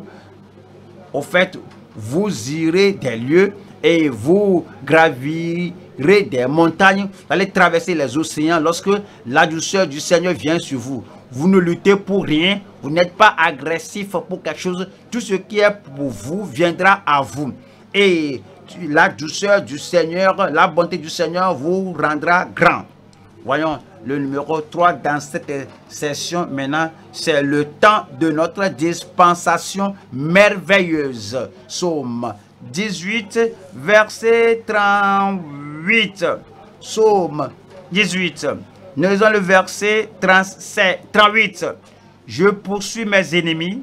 au fait, vous irez des lieux et vous gravirez des montagnes. Vous allez traverser les océans lorsque la douceur du Seigneur vient sur vous. Vous ne luttez pour rien, vous n'êtes pas agressif pour quelque chose. Tout ce qui est pour vous viendra à vous. Et la douceur du Seigneur, la bonté du Seigneur vous rendra grand. Voyons le numéro trois dans cette session maintenant. C'est le temps de notre dispensation merveilleuse. Psaume dix-huit, verset trente-huit. Psaume dix-huit. Nous lisons le verset trente-sept, trente-huit. Je poursuis mes ennemis,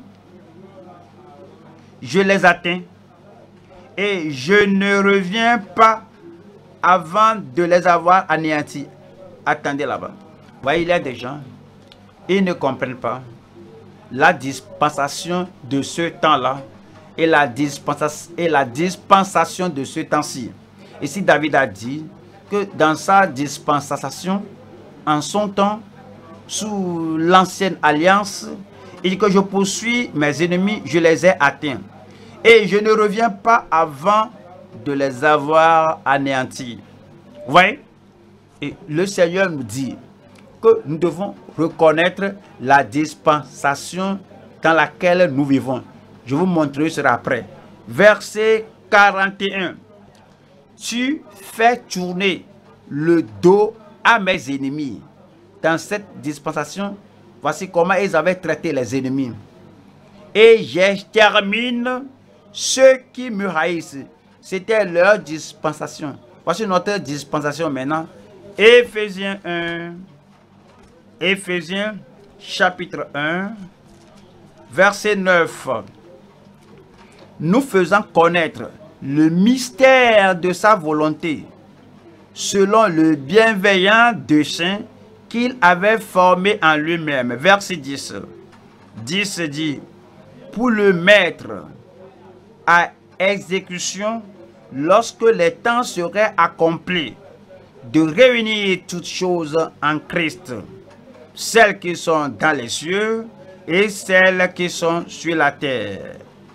je les atteins, et je ne reviens pas avant de les avoir anéantis. Attendez là-bas. Vous voyez, il y a des gens, ils ne comprennent pas la dispensation de ce temps-là et la dispensation, et la dispensation de ce temps-ci. Ici, David a dit que dans sa dispensation, en son temps, sous l'ancienne alliance, il dit que je poursuis mes ennemis, je les ai atteints. Et je ne reviens pas avant de les avoir anéantis. Vous voyez? Et le Seigneur nous dit que nous devons reconnaître la dispensation dans laquelle nous vivons. Je vous montrerai cela après. Verset quarante et un. Tu fais tourner le dos à mes ennemis. Dans cette dispensation, voici comment ils avaient traité les ennemis. Et j'extermine ceux qui me haïssent. C'était leur dispensation. Voici notre dispensation maintenant. Éphésiens un. Éphésiens chapitre un, verset neuf. Nous faisons connaître le mystère de sa volonté, selon le bienveillant dessein qu'il avait formé en lui-même. Verset dix. dix dit, pour le mettre à exécution lorsque les temps seraient accomplis, de réunir toutes choses en Christ, celles qui sont dans les cieux et celles qui sont sur la terre.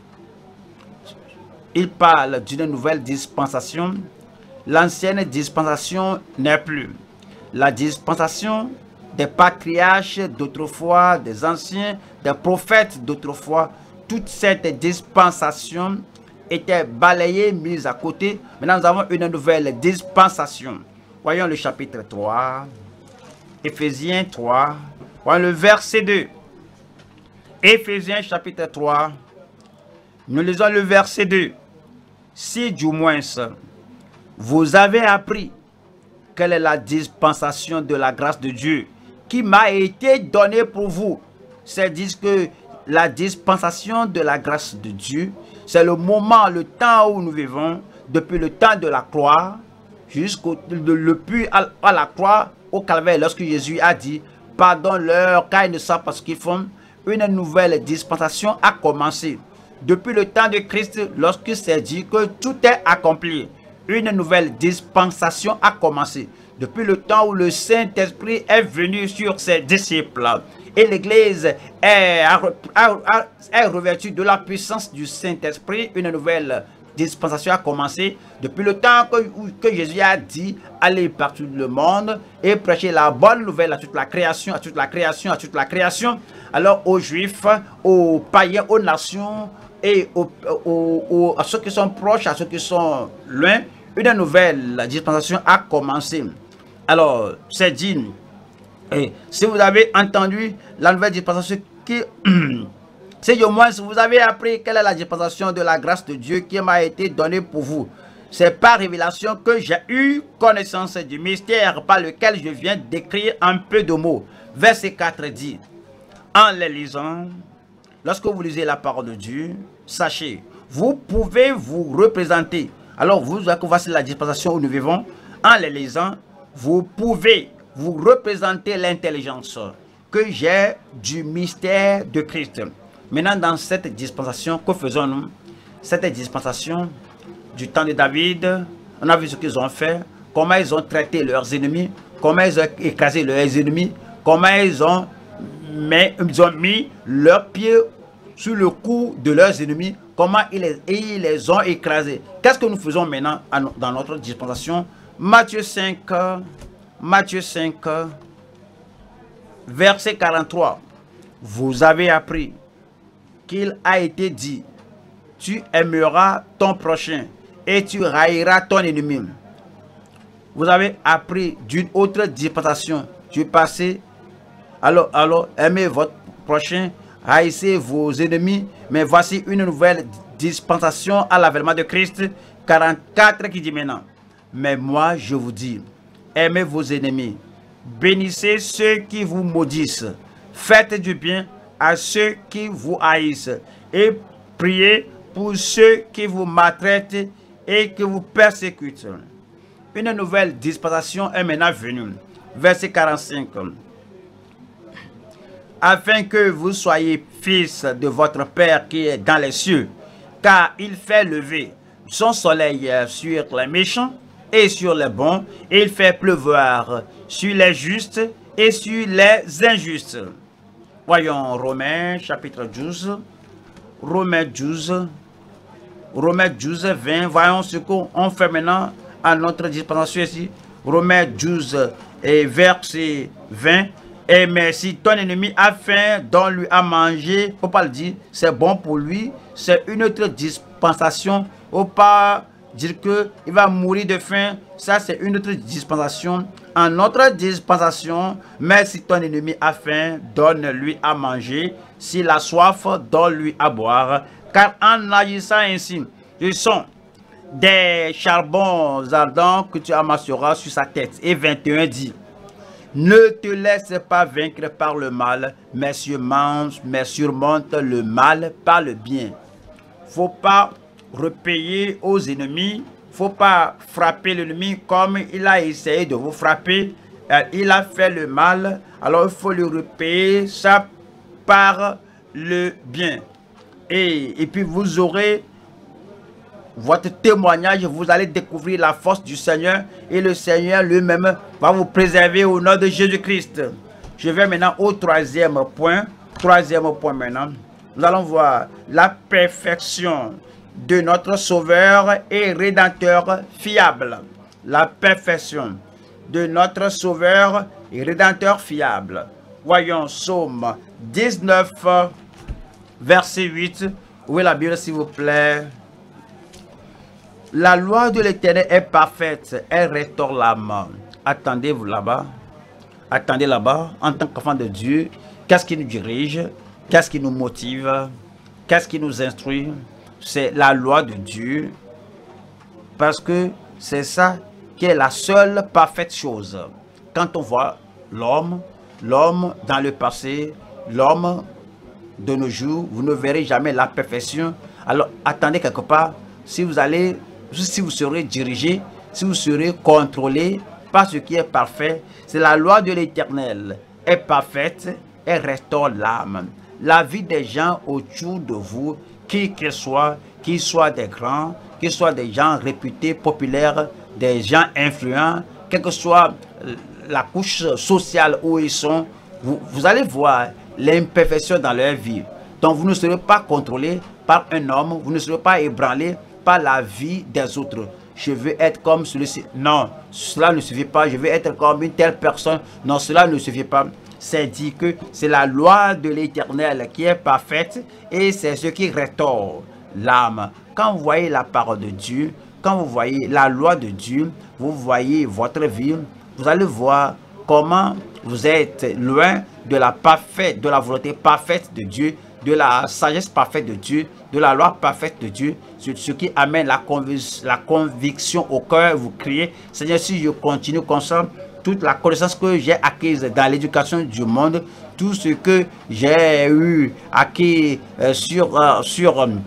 Il parle d'une nouvelle dispensation. L'ancienne dispensation n'est plus. La dispensation des patriarches d'autrefois, des anciens, des prophètes d'autrefois, toute cette dispensation était balayée, mise à côté. Maintenant, nous avons une nouvelle dispensation. Voyons le chapitre trois. Éphésiens trois. Voyons le verset deux. Éphésiens chapitre trois. Nous lisons le verset deux. Si du moins vous avez appris quelle est la dispensation de la grâce de Dieu qui qui m'a été donné pour vous. C'est dire que la dispensation de la grâce de Dieu, c'est le moment, le temps où nous vivons, depuis le temps de la croix, jusqu'au le puits à, à la croix, au calvaire, lorsque Jésus a dit, pardonne-leur, car ils ne savent pas ce qu'ils font. Une nouvelle dispensation a commencé. Depuis le temps de Christ, lorsque c'est dit que tout est accompli, une nouvelle dispensation a commencé. Depuis le temps où le Saint-Esprit est venu sur ses disciples et l'Église est, est revêtue de la puissance du Saint-Esprit, une nouvelle dispensation a commencé. Depuis le temps que, que Jésus a dit, allez partout dans le monde et prêcher la bonne nouvelle à toute la création, à toute la création, à toute la création. Alors aux Juifs, aux païens, aux nations et aux, aux, aux, à ceux qui sont proches, à ceux qui sont loin, une nouvelle dispensation a commencé. Alors, c'est dit, et si vous avez entendu la nouvelle dispensation qui... c'est au moins si vous avez appris quelle est la dispensation de la grâce de Dieu qui m'a été donnée pour vous. C'est par révélation que j'ai eu connaissance du mystère par lequel je viens d'écrire un peu de mots. Verset quatre dit, en les lisant, lorsque vous lisez la parole de Dieu, sachez, vous pouvez vous représenter. Alors, vous voici la dispensation où nous vivons. En les lisant, vous pouvez vous représenter l'intelligence que j'ai du mystère de Christ. Maintenant, dans cette dispensation, que faisons-nous? Cette dispensation du temps de David, on a vu ce qu'ils ont fait, comment ils ont traité leurs ennemis, comment ils ont écrasé leurs ennemis, comment ils ont, mais, ils ont mis leurs pieds sur le cou de leurs ennemis, comment ils les, ils les ont écrasés. Qu'est-ce que nous faisons maintenant dans notre dispensation? Matthieu cinq, Matthieu cinq, verset quarante-trois. Vous avez appris qu'il a été dit, tu aimeras ton prochain et tu haïras ton ennemi. Vous avez appris d'une autre dispensation du passé. Alors, alors, aimez votre prochain, haïssez vos ennemis. Mais voici une nouvelle dispensation à l'avènement de Christ, quarante-quatre, qui dit maintenant, mais moi je vous dis, aimez vos ennemis, bénissez ceux qui vous maudissent, faites du bien à ceux qui vous haïssent et priez pour ceux qui vous maltraitent et qui vous persécutent. Une nouvelle dispensation est maintenant venue. Verset quarante-cinq. Afin que vous soyez fils de votre Père qui est dans les cieux, car il fait lever son soleil sur les méchants et sur les bons, et il fait pleuvoir sur les justes et sur les injustes. Voyons Romains chapitre douze, Romains douze, Romains douze, vingt. Voyons ce qu'on fait maintenant à notre dispensation ici. Romains douze et verset vingt. Et mais si ton ennemi a faim, donne-lui à manger. Faut pas le dire, c'est bon pour lui. C'est une autre dispensation. Faut pas dire que il va mourir de faim. Ça, c'est une autre dispensation. En autre dispensation, mais si ton ennemi a faim, donne-lui à manger. S'il a soif, donne-lui à boire. Car en agissant ainsi, ils sont des charbons ardents que tu amasseras sur sa tête. Et vingt et un dit, ne te laisse pas vaincre par le mal, mais surmonte, mais surmonte le mal par le bien. Faut pas repayer aux ennemis. Faut pas frapper l'ennemi comme il a essayé de vous frapper. Il a fait le mal. Alors il faut le repayer ça par le bien. Et, et puis vous aurez votre témoignage, vous allez découvrir la force du Seigneur et le Seigneur lui-même va vous préserver au nom de Jésus-Christ. Je vais maintenant au troisième point. Troisième point maintenant. Nous allons voir la perfection de notre Sauveur et Rédempteur fiable. La perfection de notre Sauveur et Rédempteur fiable. Voyons Psaume dix-neuf, verset huit. Où est la Bible, s'il vous plaît? La loi de l'Éternel est parfaite, elle restaure l'âme. Attendez-vous là-bas. Attendez là-bas, en tant qu'enfant de Dieu, qu'est-ce qui nous dirige? Qu'est-ce qui nous motive? Qu'est-ce qui nous instruit? C'est la loi de Dieu. Parce que c'est ça qui est la seule parfaite chose. Quand on voit l'homme, l'homme dans le passé, l'homme de nos jours, vous ne verrez jamais la perfection. Alors attendez quelque part, si vous allez, si vous serez dirigé, si vous serez contrôlé par ce qui est parfait, c'est la loi de l'Éternel est parfaite et restaure l'âme. La vie des gens autour de vous, qui qu'ils soient, qu'ils soient des grands, qu'ils soient des gens réputés, populaires, des gens influents, quelle que soit la couche sociale où ils sont, vous, vous allez voir l'imperfection dans leur vie. Donc vous ne serez pas contrôlé par un homme, vous ne serez pas ébranlé par la vie des autres. Je veux être comme celui-ci. Non, cela ne suffit pas. Je veux être comme une telle personne. Non, cela ne suffit pas. C'est dit que c'est la loi de l'Éternel qui est parfaite et c'est ce qui restaure l'âme. Quand vous voyez la parole de Dieu, quand vous voyez la loi de Dieu, vous voyez votre vie, vous allez voir comment vous êtes loin de la parfaite, de la volonté parfaite de Dieu, de la sagesse parfaite de Dieu, de la loi parfaite de Dieu, ce qui amène la, convic la conviction au cœur. Vous criez, Seigneur, si je continue comme ça, toute la connaissance que j'ai acquise dans l'éducation du monde, tout ce que j'ai eu acquis euh, sur, euh, sur euh,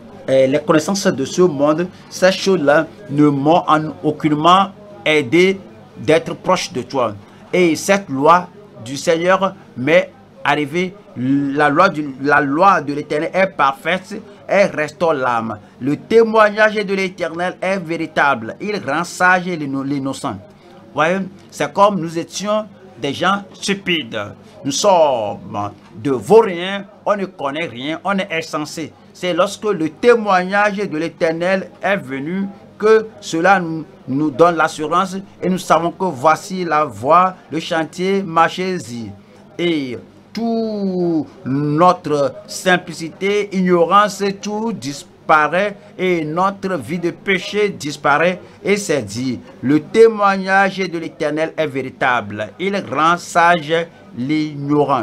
les connaissances de ce monde, ces choses-là ne m'ont aucunement aidé d'être proche de toi. Et cette loi du Seigneur m'est arrivée, la loi, du, la loi de l'Éternel est parfaite, elle restaure l'âme. Le témoignage de l'Éternel est véritable, il rend sage l'innocent. Voyez, c'est comme nous étions des gens stupides. Nous sommes de vauriens, on ne connaît rien, on est insensé. C'est lorsque le témoignage de l'Éternel est venu que cela nous, nous donne l'assurance et nous savons que voici la voie, le chantier, marchez-y. Et toute notre simplicité, ignorance, tout disparaît et notre vie de péché disparaît. Et c'est dit, le témoignage de l'Éternel est véritable. Il rend sage l'ignorant.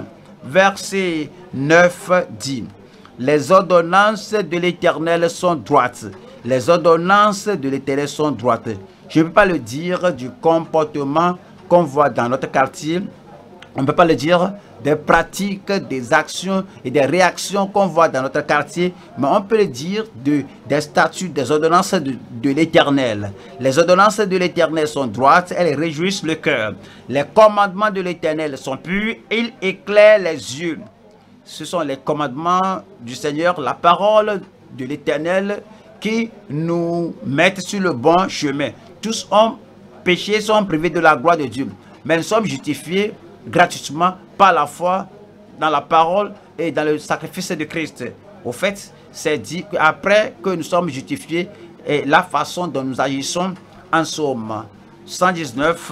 Verset neuf dit, les ordonnances de l'Éternel sont droites. Les ordonnances de l'Éternel sont droites. Je ne peux pas le dire du comportement qu'on voit dans notre quartier. On ne peut pas le dire des pratiques, des actions et des réactions qu'on voit dans notre quartier, mais on peut le dire de, des statuts, des ordonnances de, de l'Éternel. Les ordonnances de l'Éternel sont droites, elles réjouissent le cœur. Les commandements de l'Éternel sont purs, ils éclairent les yeux. Ce sont les commandements du Seigneur, la parole de l'Éternel qui nous mettent sur le bon chemin. Tous ont péché, sont privés de la gloire de Dieu, mais nous sommes justifiés gratuitement par la foi dans la parole et dans le sacrifice de Christ. Au fait, c'est dit qu'après que nous sommes justifiés, et la façon dont nous agissons, en Psaume cent dix-neuf,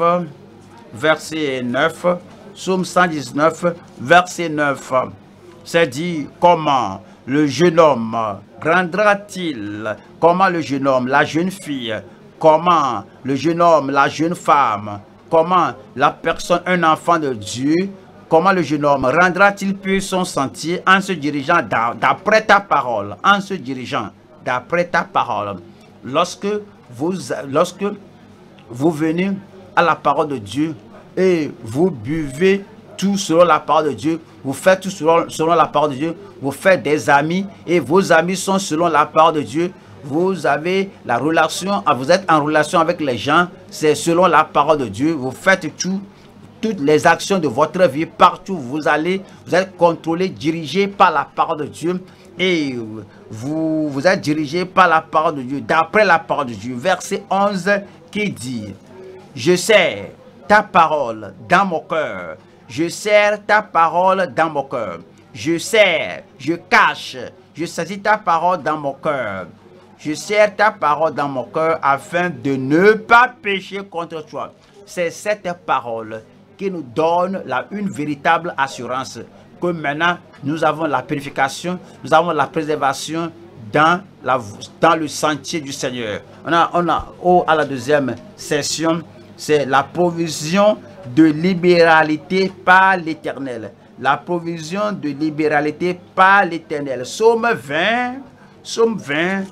verset neuf, Psaume cent dix-neuf, verset neuf, c'est dit comment le jeune homme grandira-t-il, comment le jeune homme, la jeune fille, comment le jeune homme, la jeune femme, comment la personne, un enfant de Dieu, comment le jeune homme rendra-t-il pur son sentier en se dirigeant d'après ta parole, en se dirigeant d'après ta parole. Lorsque vous, lorsque vous venez à la parole de Dieu et vous buvez tout selon la parole de Dieu, vous faites tout selon, selon la parole de Dieu, vous faites des amis et vos amis sont selon la parole de Dieu, vous avez la relation, vous êtes en relation avec les gens, c'est selon la parole de Dieu, vous faites tout, toutes les actions de votre vie, partout où vous allez, vous êtes contrôlé, dirigé par la parole de Dieu et vous, vous êtes dirigé par la parole de Dieu, d'après la parole de Dieu. Verset onze qui dit, je serre ta parole dans mon cœur, je serre ta parole dans mon cœur, je serre, je cache, je saisis ta parole dans mon cœur. Je serre ta parole dans mon cœur afin de ne pas pécher contre toi. C'est cette parole qui nous donne la, une véritable assurance que maintenant nous avons la purification, nous avons la préservation dans, la, dans le sentier du Seigneur. On a, on a oh, à la deuxième session, c'est la provision de libéralité par l'Éternel. La provision de libéralité par l'Éternel. Psaume vingt. Psaume vingt,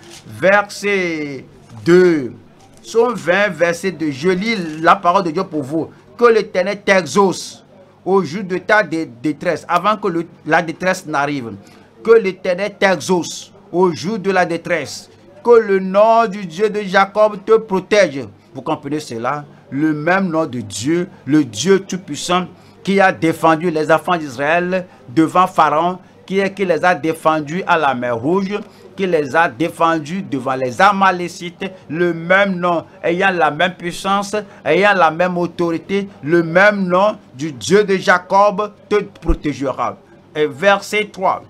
verset deux. Psaume vingt, verset deux. Je lis la parole de Dieu pour vous. Que l'Éternel t'exauce au jour de ta dé détresse, avant que le, la détresse n'arrive. Que l'Éternel t'exauce au jour de la détresse. Que le nom du Dieu de Jacob te protège. Vous comprenez cela? Le même nom de Dieu, le Dieu Tout-Puissant, qui a défendu les enfants d'Israël devant Pharaon, qui, qui les a défendus à la mer Rouge, qui les a défendus devant les Amalécites, le même nom, ayant la même puissance, ayant la même autorité, le même nom du Dieu de Jacob te protégera. Et verset trois.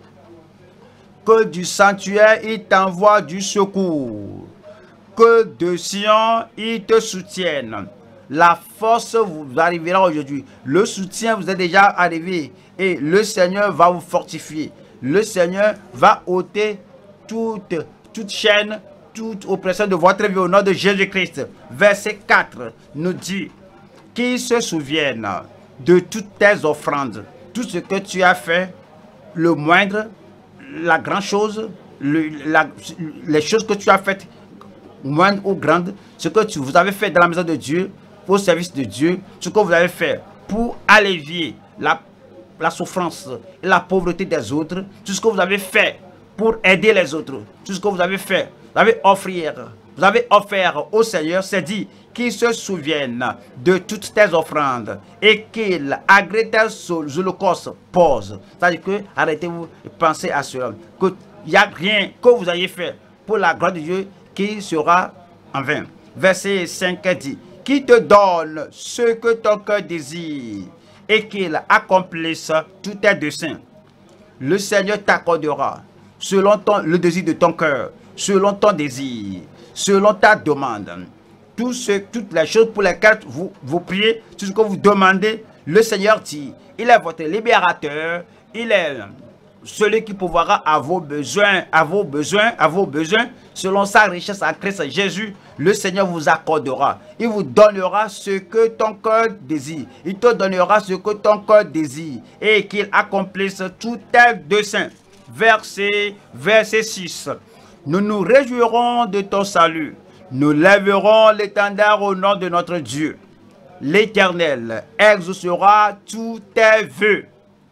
Que du sanctuaire il t'envoie du secours, que de Sion il te soutienne. La force vous arrivera aujourd'hui. Le soutien vous est déjà arrivé et le Seigneur va vous fortifier. Le Seigneur va ôter toute, toute chaîne, toute oppression de votre vie au nom de Jésus-Christ. Verset quatre nous dit: qu'ils se souviennent de toutes tes offrandes, tout ce que tu as fait, le moindre, la grande chose, le, la, les choses que tu as faites, moindre ou grande, ce que tu, vous avez fait dans la maison de Dieu, au service de Dieu, ce que vous avez fait pour allévier la, la souffrance et la pauvreté des autres, tout ce que vous avez fait pour aider les autres, tout ce que vous avez fait, vous avez offert, vous avez offert au Seigneur, c'est dit qu'il se souvienne de toutes tes offrandes et qu'il agrée tes holocaustes. Pause. C'est-à-dire que arrêtez-vous et pensez à cela, qu'il n'y a rien que vous ayez fait pour la gloire de Dieu qui sera en vain. Verset cinq dit: qui te donne ce que ton cœur désire et qu'il accomplisse tous tes desseins. Le Seigneur t'accordera selon ton, le désir de ton cœur, selon ton désir, selon ta demande. Tout ce, toutes les choses pour lesquelles vous, vous priez, tout ce que vous demandez, le Seigneur dit, il est votre libérateur, il est celui qui pourvoira à vos besoins, à vos besoins, à vos besoins, selon sa richesse en Christ Jésus. Le Seigneur vous accordera. Il vous donnera ce que ton cœur désire. Il te donnera ce que ton cœur désire. Et qu'il accomplisse tous tes desseins. Verset, verset six. Nous nous réjouirons de ton salut. Nous lèverons l'étendard au nom de notre Dieu. L'Éternel exaucera tous tes vœux.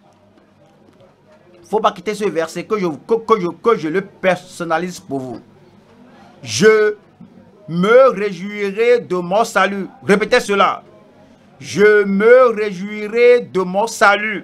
Il ne faut pas quitter ce verset, que je, que, que, je, que je le personnalise pour vous. Je me réjouirai de mon salut. Répétez cela. Je me réjouirai de mon salut.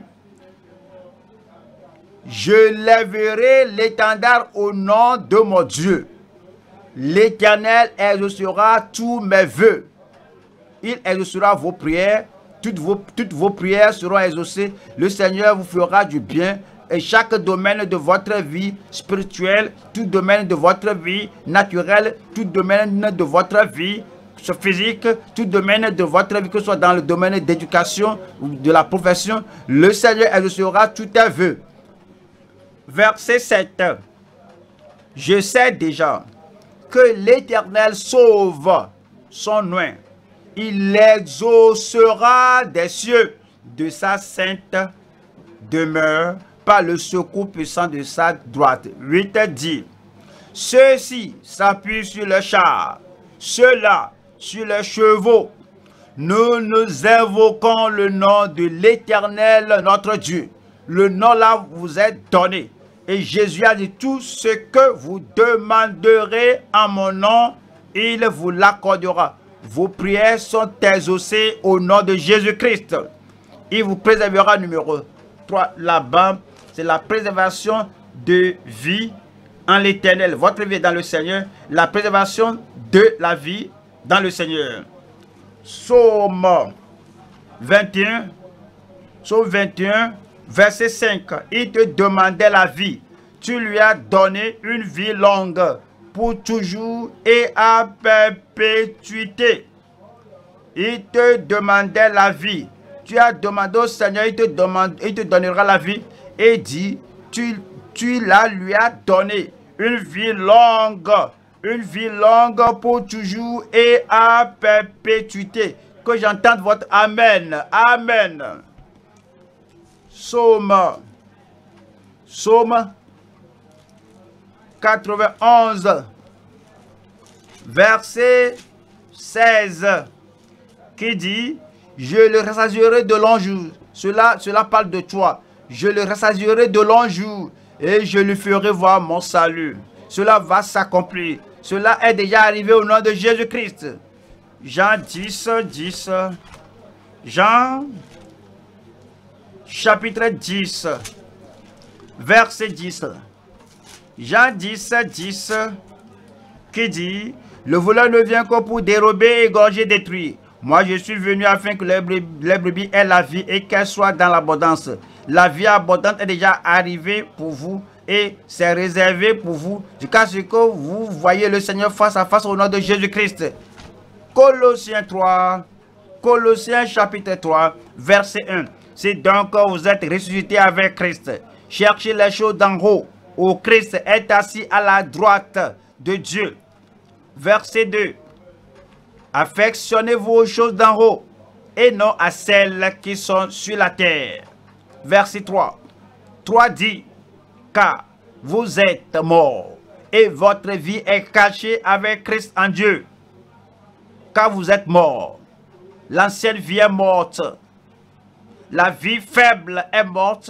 Je lèverai l'étendard au nom de mon Dieu. L'Éternel exaucera tous mes vœux. Il exaucera vos prières. Toutes vos, toutes vos prières seront exaucées. Le Seigneur vous fera du bien. Et chaque domaine de votre vie spirituelle, tout domaine de votre vie naturelle, tout domaine de votre vie physique, tout domaine de votre vie, que ce soit dans le domaine d'éducation ou de la profession, le Seigneur exaucera tous tes vœux. Verset sept. Je sais déjà que l'Éternel sauve son oint. Il l'exaucera des cieux de sa sainte demeure par le secours puissant de sa droite. huit dit, ceux-ci s'appuient sur le char, ceux-là sur les chevaux. Nous nous invoquons le nom de l'Éternel notre Dieu. Le nom là vous est donné. Et Jésus a dit, tout ce que vous demanderez en mon nom, il vous l'accordera. Vos prières sont exaucées au nom de Jésus-Christ. Il vous préservera. Numéro trois, là-bas, c'est la préservation de vie en l'Éternel. Votre vie est dans le Seigneur. La préservation de la vie dans le Seigneur. Psaume vingt et un. Psaume vingt et un, verset cinq. Il te demandait la vie. Tu lui as donné une vie longue pour toujours et à perpétuité. Il te demandait la vie. Tu as demandé au Seigneur, il te, demande, il te donnera la vie. Et dit, tu, tu la lui as donné une vie longue, une vie longue pour toujours et à perpétuité. Que j'entende votre Amen. Amen. Psaume, Psaume quatre-vingt-onze, verset seize, qui dit, je le rassasierai de longs jours, Cela, cela parle de toi. Je le rassasierai de longs jours et je lui ferai voir mon salut. Cela va s'accomplir. Cela est déjà arrivé au nom de Jésus-Christ. Jean dix, dix. Jean, chapitre dix, verset dix. Jean dix, dix, qui dit, le voleur ne vient que pour dérober, égorger, détruire. Moi, je suis venu afin que les brebis, les brebis aient la vie et qu'elle soit dans l'abondance. La vie abondante est déjà arrivée pour vous et c'est réservé pour vous jusqu'à ce que vous voyez le Seigneur face à face au nom de Jésus-Christ. Colossiens trois, Colossiens chapitre trois, verset un. C'est donc que vous êtes ressuscités avec Christ. Cherchez les choses d'en haut, où Christ est assis à la droite de Dieu. Verset deux. Affectionnez-vous aux choses d'en haut et non à celles qui sont sur la terre. Verset trois. trois dit, car vous êtes morts et votre vie est cachée avec Christ en Dieu. Car vous êtes morts. L'ancienne vie est morte. La vie faible est morte.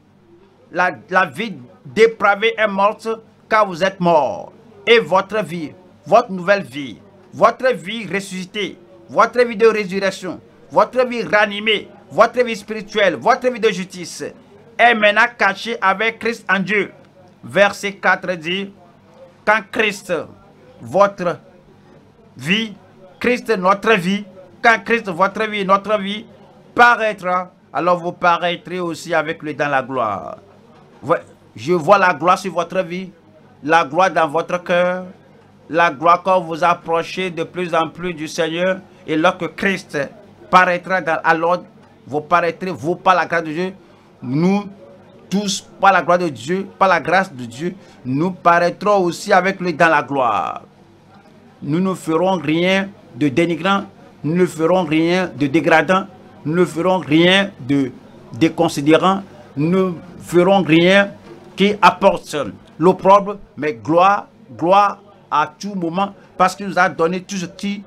La, la vie dépravée est morte car vous êtes morts. Et votre vie, votre nouvelle vie, votre vie ressuscitée, votre vie de résurrection, votre vie ranimée, votre vie spirituelle, votre vie de justice est maintenant cachée avec Christ en Dieu. Verset quatre dit, quand Christ, votre vie, Christ notre vie, quand Christ votre vie, notre vie paraîtra, alors vous paraîtrez aussi avec lui dans la gloire. Je vois la gloire sur votre vie, la gloire dans votre cœur, la gloire quand vous approchez de plus en plus du Seigneur. Et lorsque Christ paraîtra dans, à l'ordre, vous paraîtrez, vous par la grâce de Dieu, nous tous par la gloire de Dieu, par la grâce de Dieu, nous paraîtrons aussi avec lui dans la gloire. Nous ne ferons rien de dénigrant, nous ne ferons rien de dégradant, nous ne ferons rien de déconsidérant, nous ne ferons rien qui apporte l'opprobre, mais gloire, gloire à tout moment, parce qu'il nous a donné tout ce qui,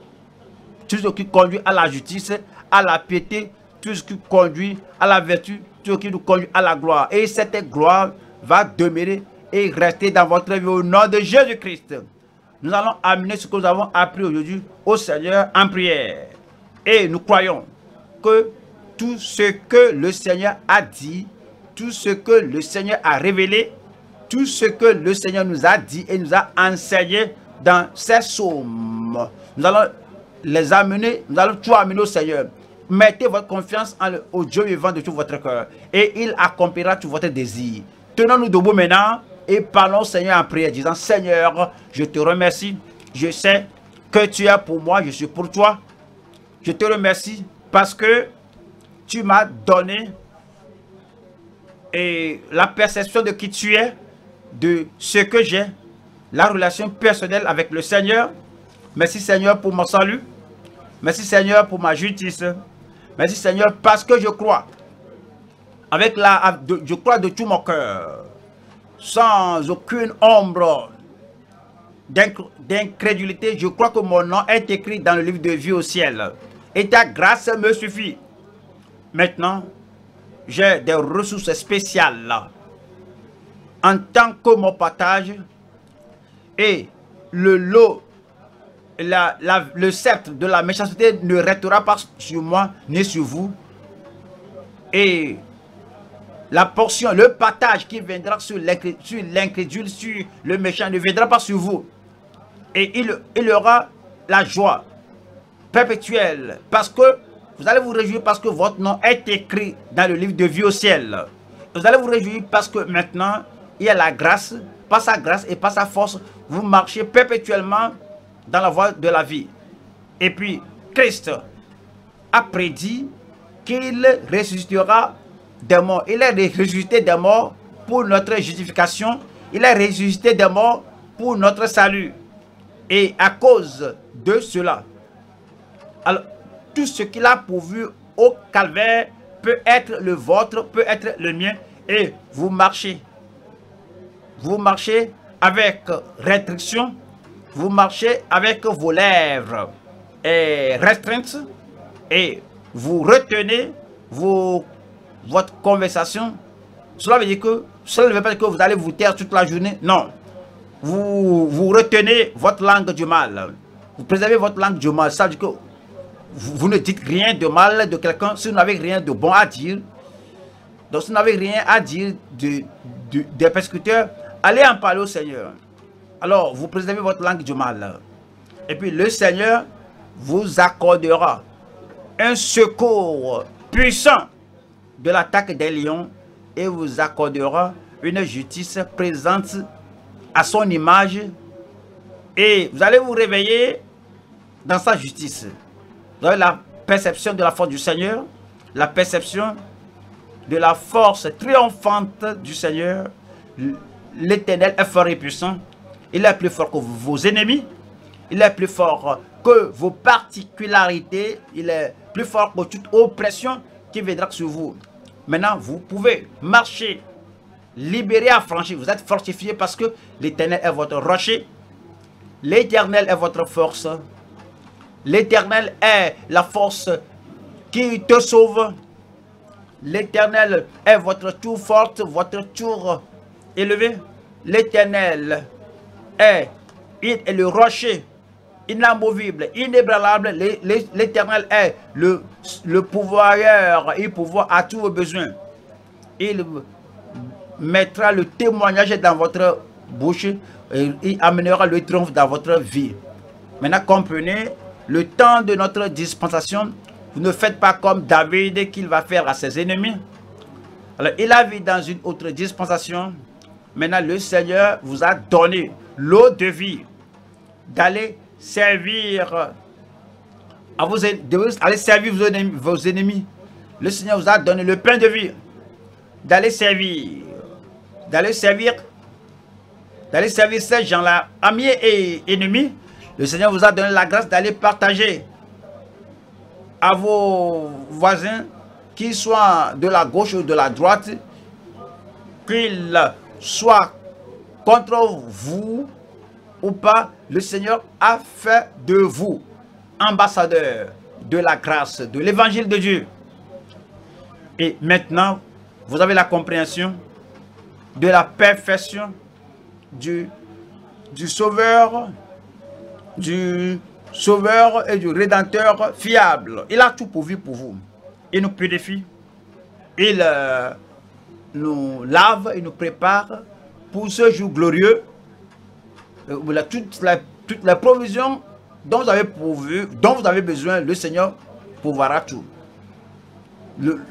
tout ce qui conduit à la justice, à la piété, tout ce qui conduit à la vertu, tout ce qui nous conduit à la gloire. Et cette gloire va demeurer et rester dans votre vie au nom de Jésus-Christ. Nous allons amener ce que nous avons appris aujourd'hui au Seigneur en prière. Et nous croyons que tout ce que le Seigneur a dit, tout ce que le Seigneur a révélé, tout ce que le Seigneur nous a dit et nous a enseigné dans ces psaumes, nous allons les amener, nous allons tout amener au Seigneur. Mettez votre confiance en le, au Dieu vivant de tout votre cœur et il accomplira tout votre désir. Tenons-nous debout maintenant et parlons au Seigneur en prière, disant, Seigneur, je te remercie, je sais que tu es pour moi, je suis pour toi. Je te remercie parce que tu m'as donné et la perception de qui tu es, de ce que j'ai, la relation personnelle avec le Seigneur. Merci Seigneur pour mon salut. Merci Seigneur pour ma justice. Merci Seigneur parce que je crois. Avec la, de, je crois de tout mon cœur. Sans aucune ombre d'incrédulité. Je crois que mon nom est écrit dans le livre de vie au ciel. Et ta grâce me suffit. Maintenant, j'ai des ressources spéciales là. En tant que mon partage et le lot, la, la, le sceptre de la méchanceté ne restera pas sur moi ni sur vous. Et la portion, le partage qui viendra sur l'incrédule, sur le méchant, ne viendra pas sur vous. Et il, il y aura la joie perpétuelle parce que vous allez vous réjouir parce que votre nom est écrit dans le livre de vie au ciel. Vous allez vous réjouir parce que maintenant, il y a la grâce, par sa grâce et par sa force, vous marchez perpétuellement dans la voie de la vie. Et puis, Christ a prédit qu'il ressuscitera des morts. Il est ressuscité des morts pour notre justification. Il est ressuscité des morts pour notre salut. Et à cause de cela, alors, tout ce qu'il a pourvu au calvaire peut être le vôtre, peut être le mien. Et vous marchez. Vous marchez avec restriction. Vous marchez avec vos lèvres et restreintes. Et vous retenez vos, votre conversation. Cela veut dire que, cela ne veut pas dire que vous allez vous taire toute la journée. Non. Vous, vous retenez votre langue du mal. Vous préservez votre langue du mal. Ça veut dire que vous, vous ne dites rien de mal de quelqu'un si vous n'avez rien de bon à dire. Donc, si vous n'avez rien à dire de, de, des persécuteurs, allez en parler au Seigneur. Alors, vous préservez votre langue du mal. Et puis, le Seigneur vous accordera un secours puissant de l'attaque des lions et vous accordera une justice présente à son image. Et vous allez vous réveiller dans sa justice. Vous avez la perception de la force du Seigneur, la perception de la force triomphante du Seigneur. L'Éternel est fort et puissant. Il est plus fort que vos ennemis. Il est plus fort que vos particularités. Il est plus fort que toute oppression qui viendra sur vous. Maintenant, vous pouvez marcher, libéré, affranchi. Vous êtes fortifié parce que l'Éternel est votre rocher. L'Éternel est votre force. L'Éternel est la force qui te sauve. L'Éternel est votre tour forte, votre tour élevé. L'Éternel est, est le rocher inamovible, inébranlable. L'Éternel est le, le pouvoireur. Il pourvoit à tous vos besoins. Il mettra le témoignage dans votre bouche et il amènera le triomphe dans votre vie. Maintenant, comprenez le temps de notre dispensation. Vous ne faites pas comme David qu'il va faire à ses ennemis. Alors, il a vu dans une autre dispensation. Maintenant, le Seigneur vous a donné l'eau de vie d'aller servir à vos ennemis, aller servir vos ennemis, vos ennemis. Le Seigneur vous a donné le pain de vie d'aller servir, d'aller servir, d'aller servir ces gens-là, amis et ennemis. Le Seigneur vous a donné la grâce d'aller partager à vos voisins, qu'ils soient de la gauche ou de la droite, qu'ils soient contre vous ou pas, le Seigneur a fait de vous ambassadeur de la grâce, de l'évangile de Dieu. Et maintenant, vous avez la compréhension de la perfection du, du Sauveur, du Sauveur et du Rédempteur fiable. Il a tout pourvu pour vous. Il nous purifie. Il euh, nous lave, il nous prépare pour ce jour glorieux. Euh, toutes, les, toutes les provisions dont vous avez pourvu, dont vous avez besoin, le Seigneur pourvoira tout. Le,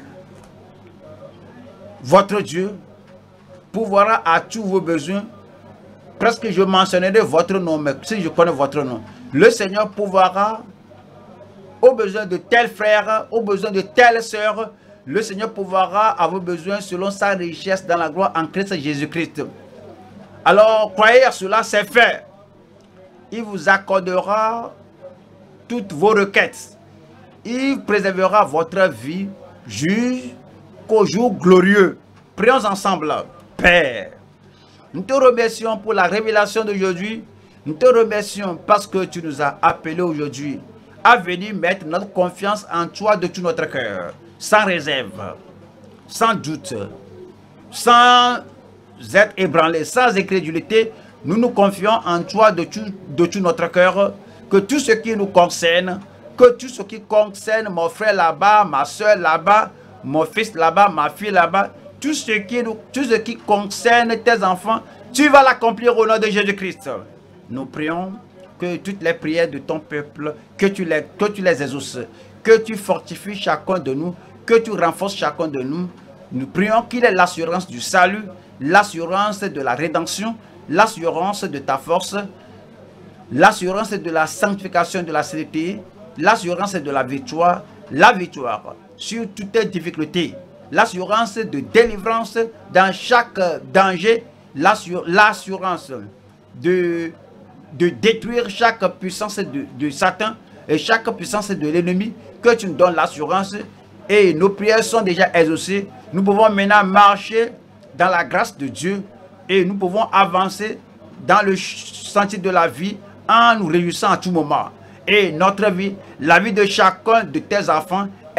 votre Dieu pourvoira à tous vos besoins. Presque je mentionnerai votre nom, mais si je connais votre nom, le Seigneur pourvoira aux besoins de tel frère, aux besoins de telle sœur. Le Seigneur pourvoira à vos besoins selon sa richesse dans la gloire en Christ Jésus-Christ. Alors, croyez à cela, c'est fait. Il vous accordera toutes vos requêtes. Il préservera votre vie jusqu'au jour glorieux. Prions ensemble. Père, nous te remercions pour la révélation d'aujourd'hui. Nous te remercions parce que tu nous as appelés aujourd'hui à venir mettre notre confiance en toi de tout notre cœur, sans réserve, sans doute, sans être ébranlé, sans incrédulité. Nous nous confions en toi de tout, de tout notre cœur, que tout ce qui nous concerne, que tout ce qui concerne mon frère là-bas, ma soeur là-bas, mon fils là-bas, ma fille là-bas, tout ce qui nous, tout ce qui concerne tes enfants, tu vas l'accomplir au nom de Jésus-Christ. Nous prions que toutes les prières de ton peuple, que tu les, que tu les exauces, que tu fortifies chacun de nous, que tu renforces chacun de nous. Nous prions qu'il ait l'assurance du salut, l'assurance de la rédemption, l'assurance de ta force, l'assurance de la sanctification de la sainteté, l'assurance de la victoire, la victoire sur toutes les difficultés, l'assurance de délivrance dans chaque danger, l'assurance de, de détruire chaque puissance de, de Satan et chaque puissance de l'ennemi, que tu nous donnes l'assurance et nos prières sont déjà exaucées. Nous pouvons maintenant marcher dans la grâce de Dieu et nous pouvons avancer dans le sentier de la vie en nous réjouissant à tout moment. Et notre vie, la vie de chacun de tes enfants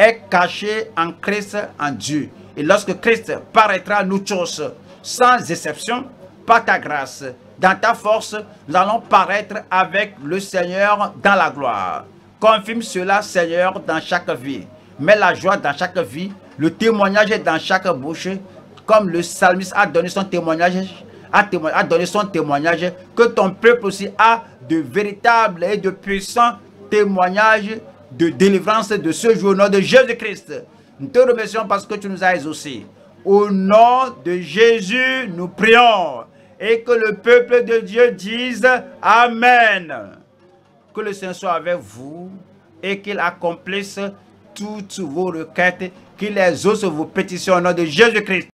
est caché en Christ, en Dieu. Et lorsque Christ paraîtra, nous tous, sans exception, par ta grâce, dans ta force, nous allons paraître avec le Seigneur dans la gloire. Confirme cela, Seigneur, dans chaque vie. Mets la joie dans chaque vie, le témoignage dans chaque bouche, comme le psalmiste a donné son témoignage, a, témoigné, a donné son témoignage, que ton peuple aussi a de véritables et de puissants témoignages de délivrance de ce jour au nom de Jésus-Christ. Nous te remercions parce que tu nous as exaucés. Au nom de Jésus, nous prions. Et que le peuple de Dieu dise Amen. Que le Seigneur soit avec vous et qu'il accomplisse toutes vos requêtes, qu'il exauce vos pétitions au nom de Jésus-Christ.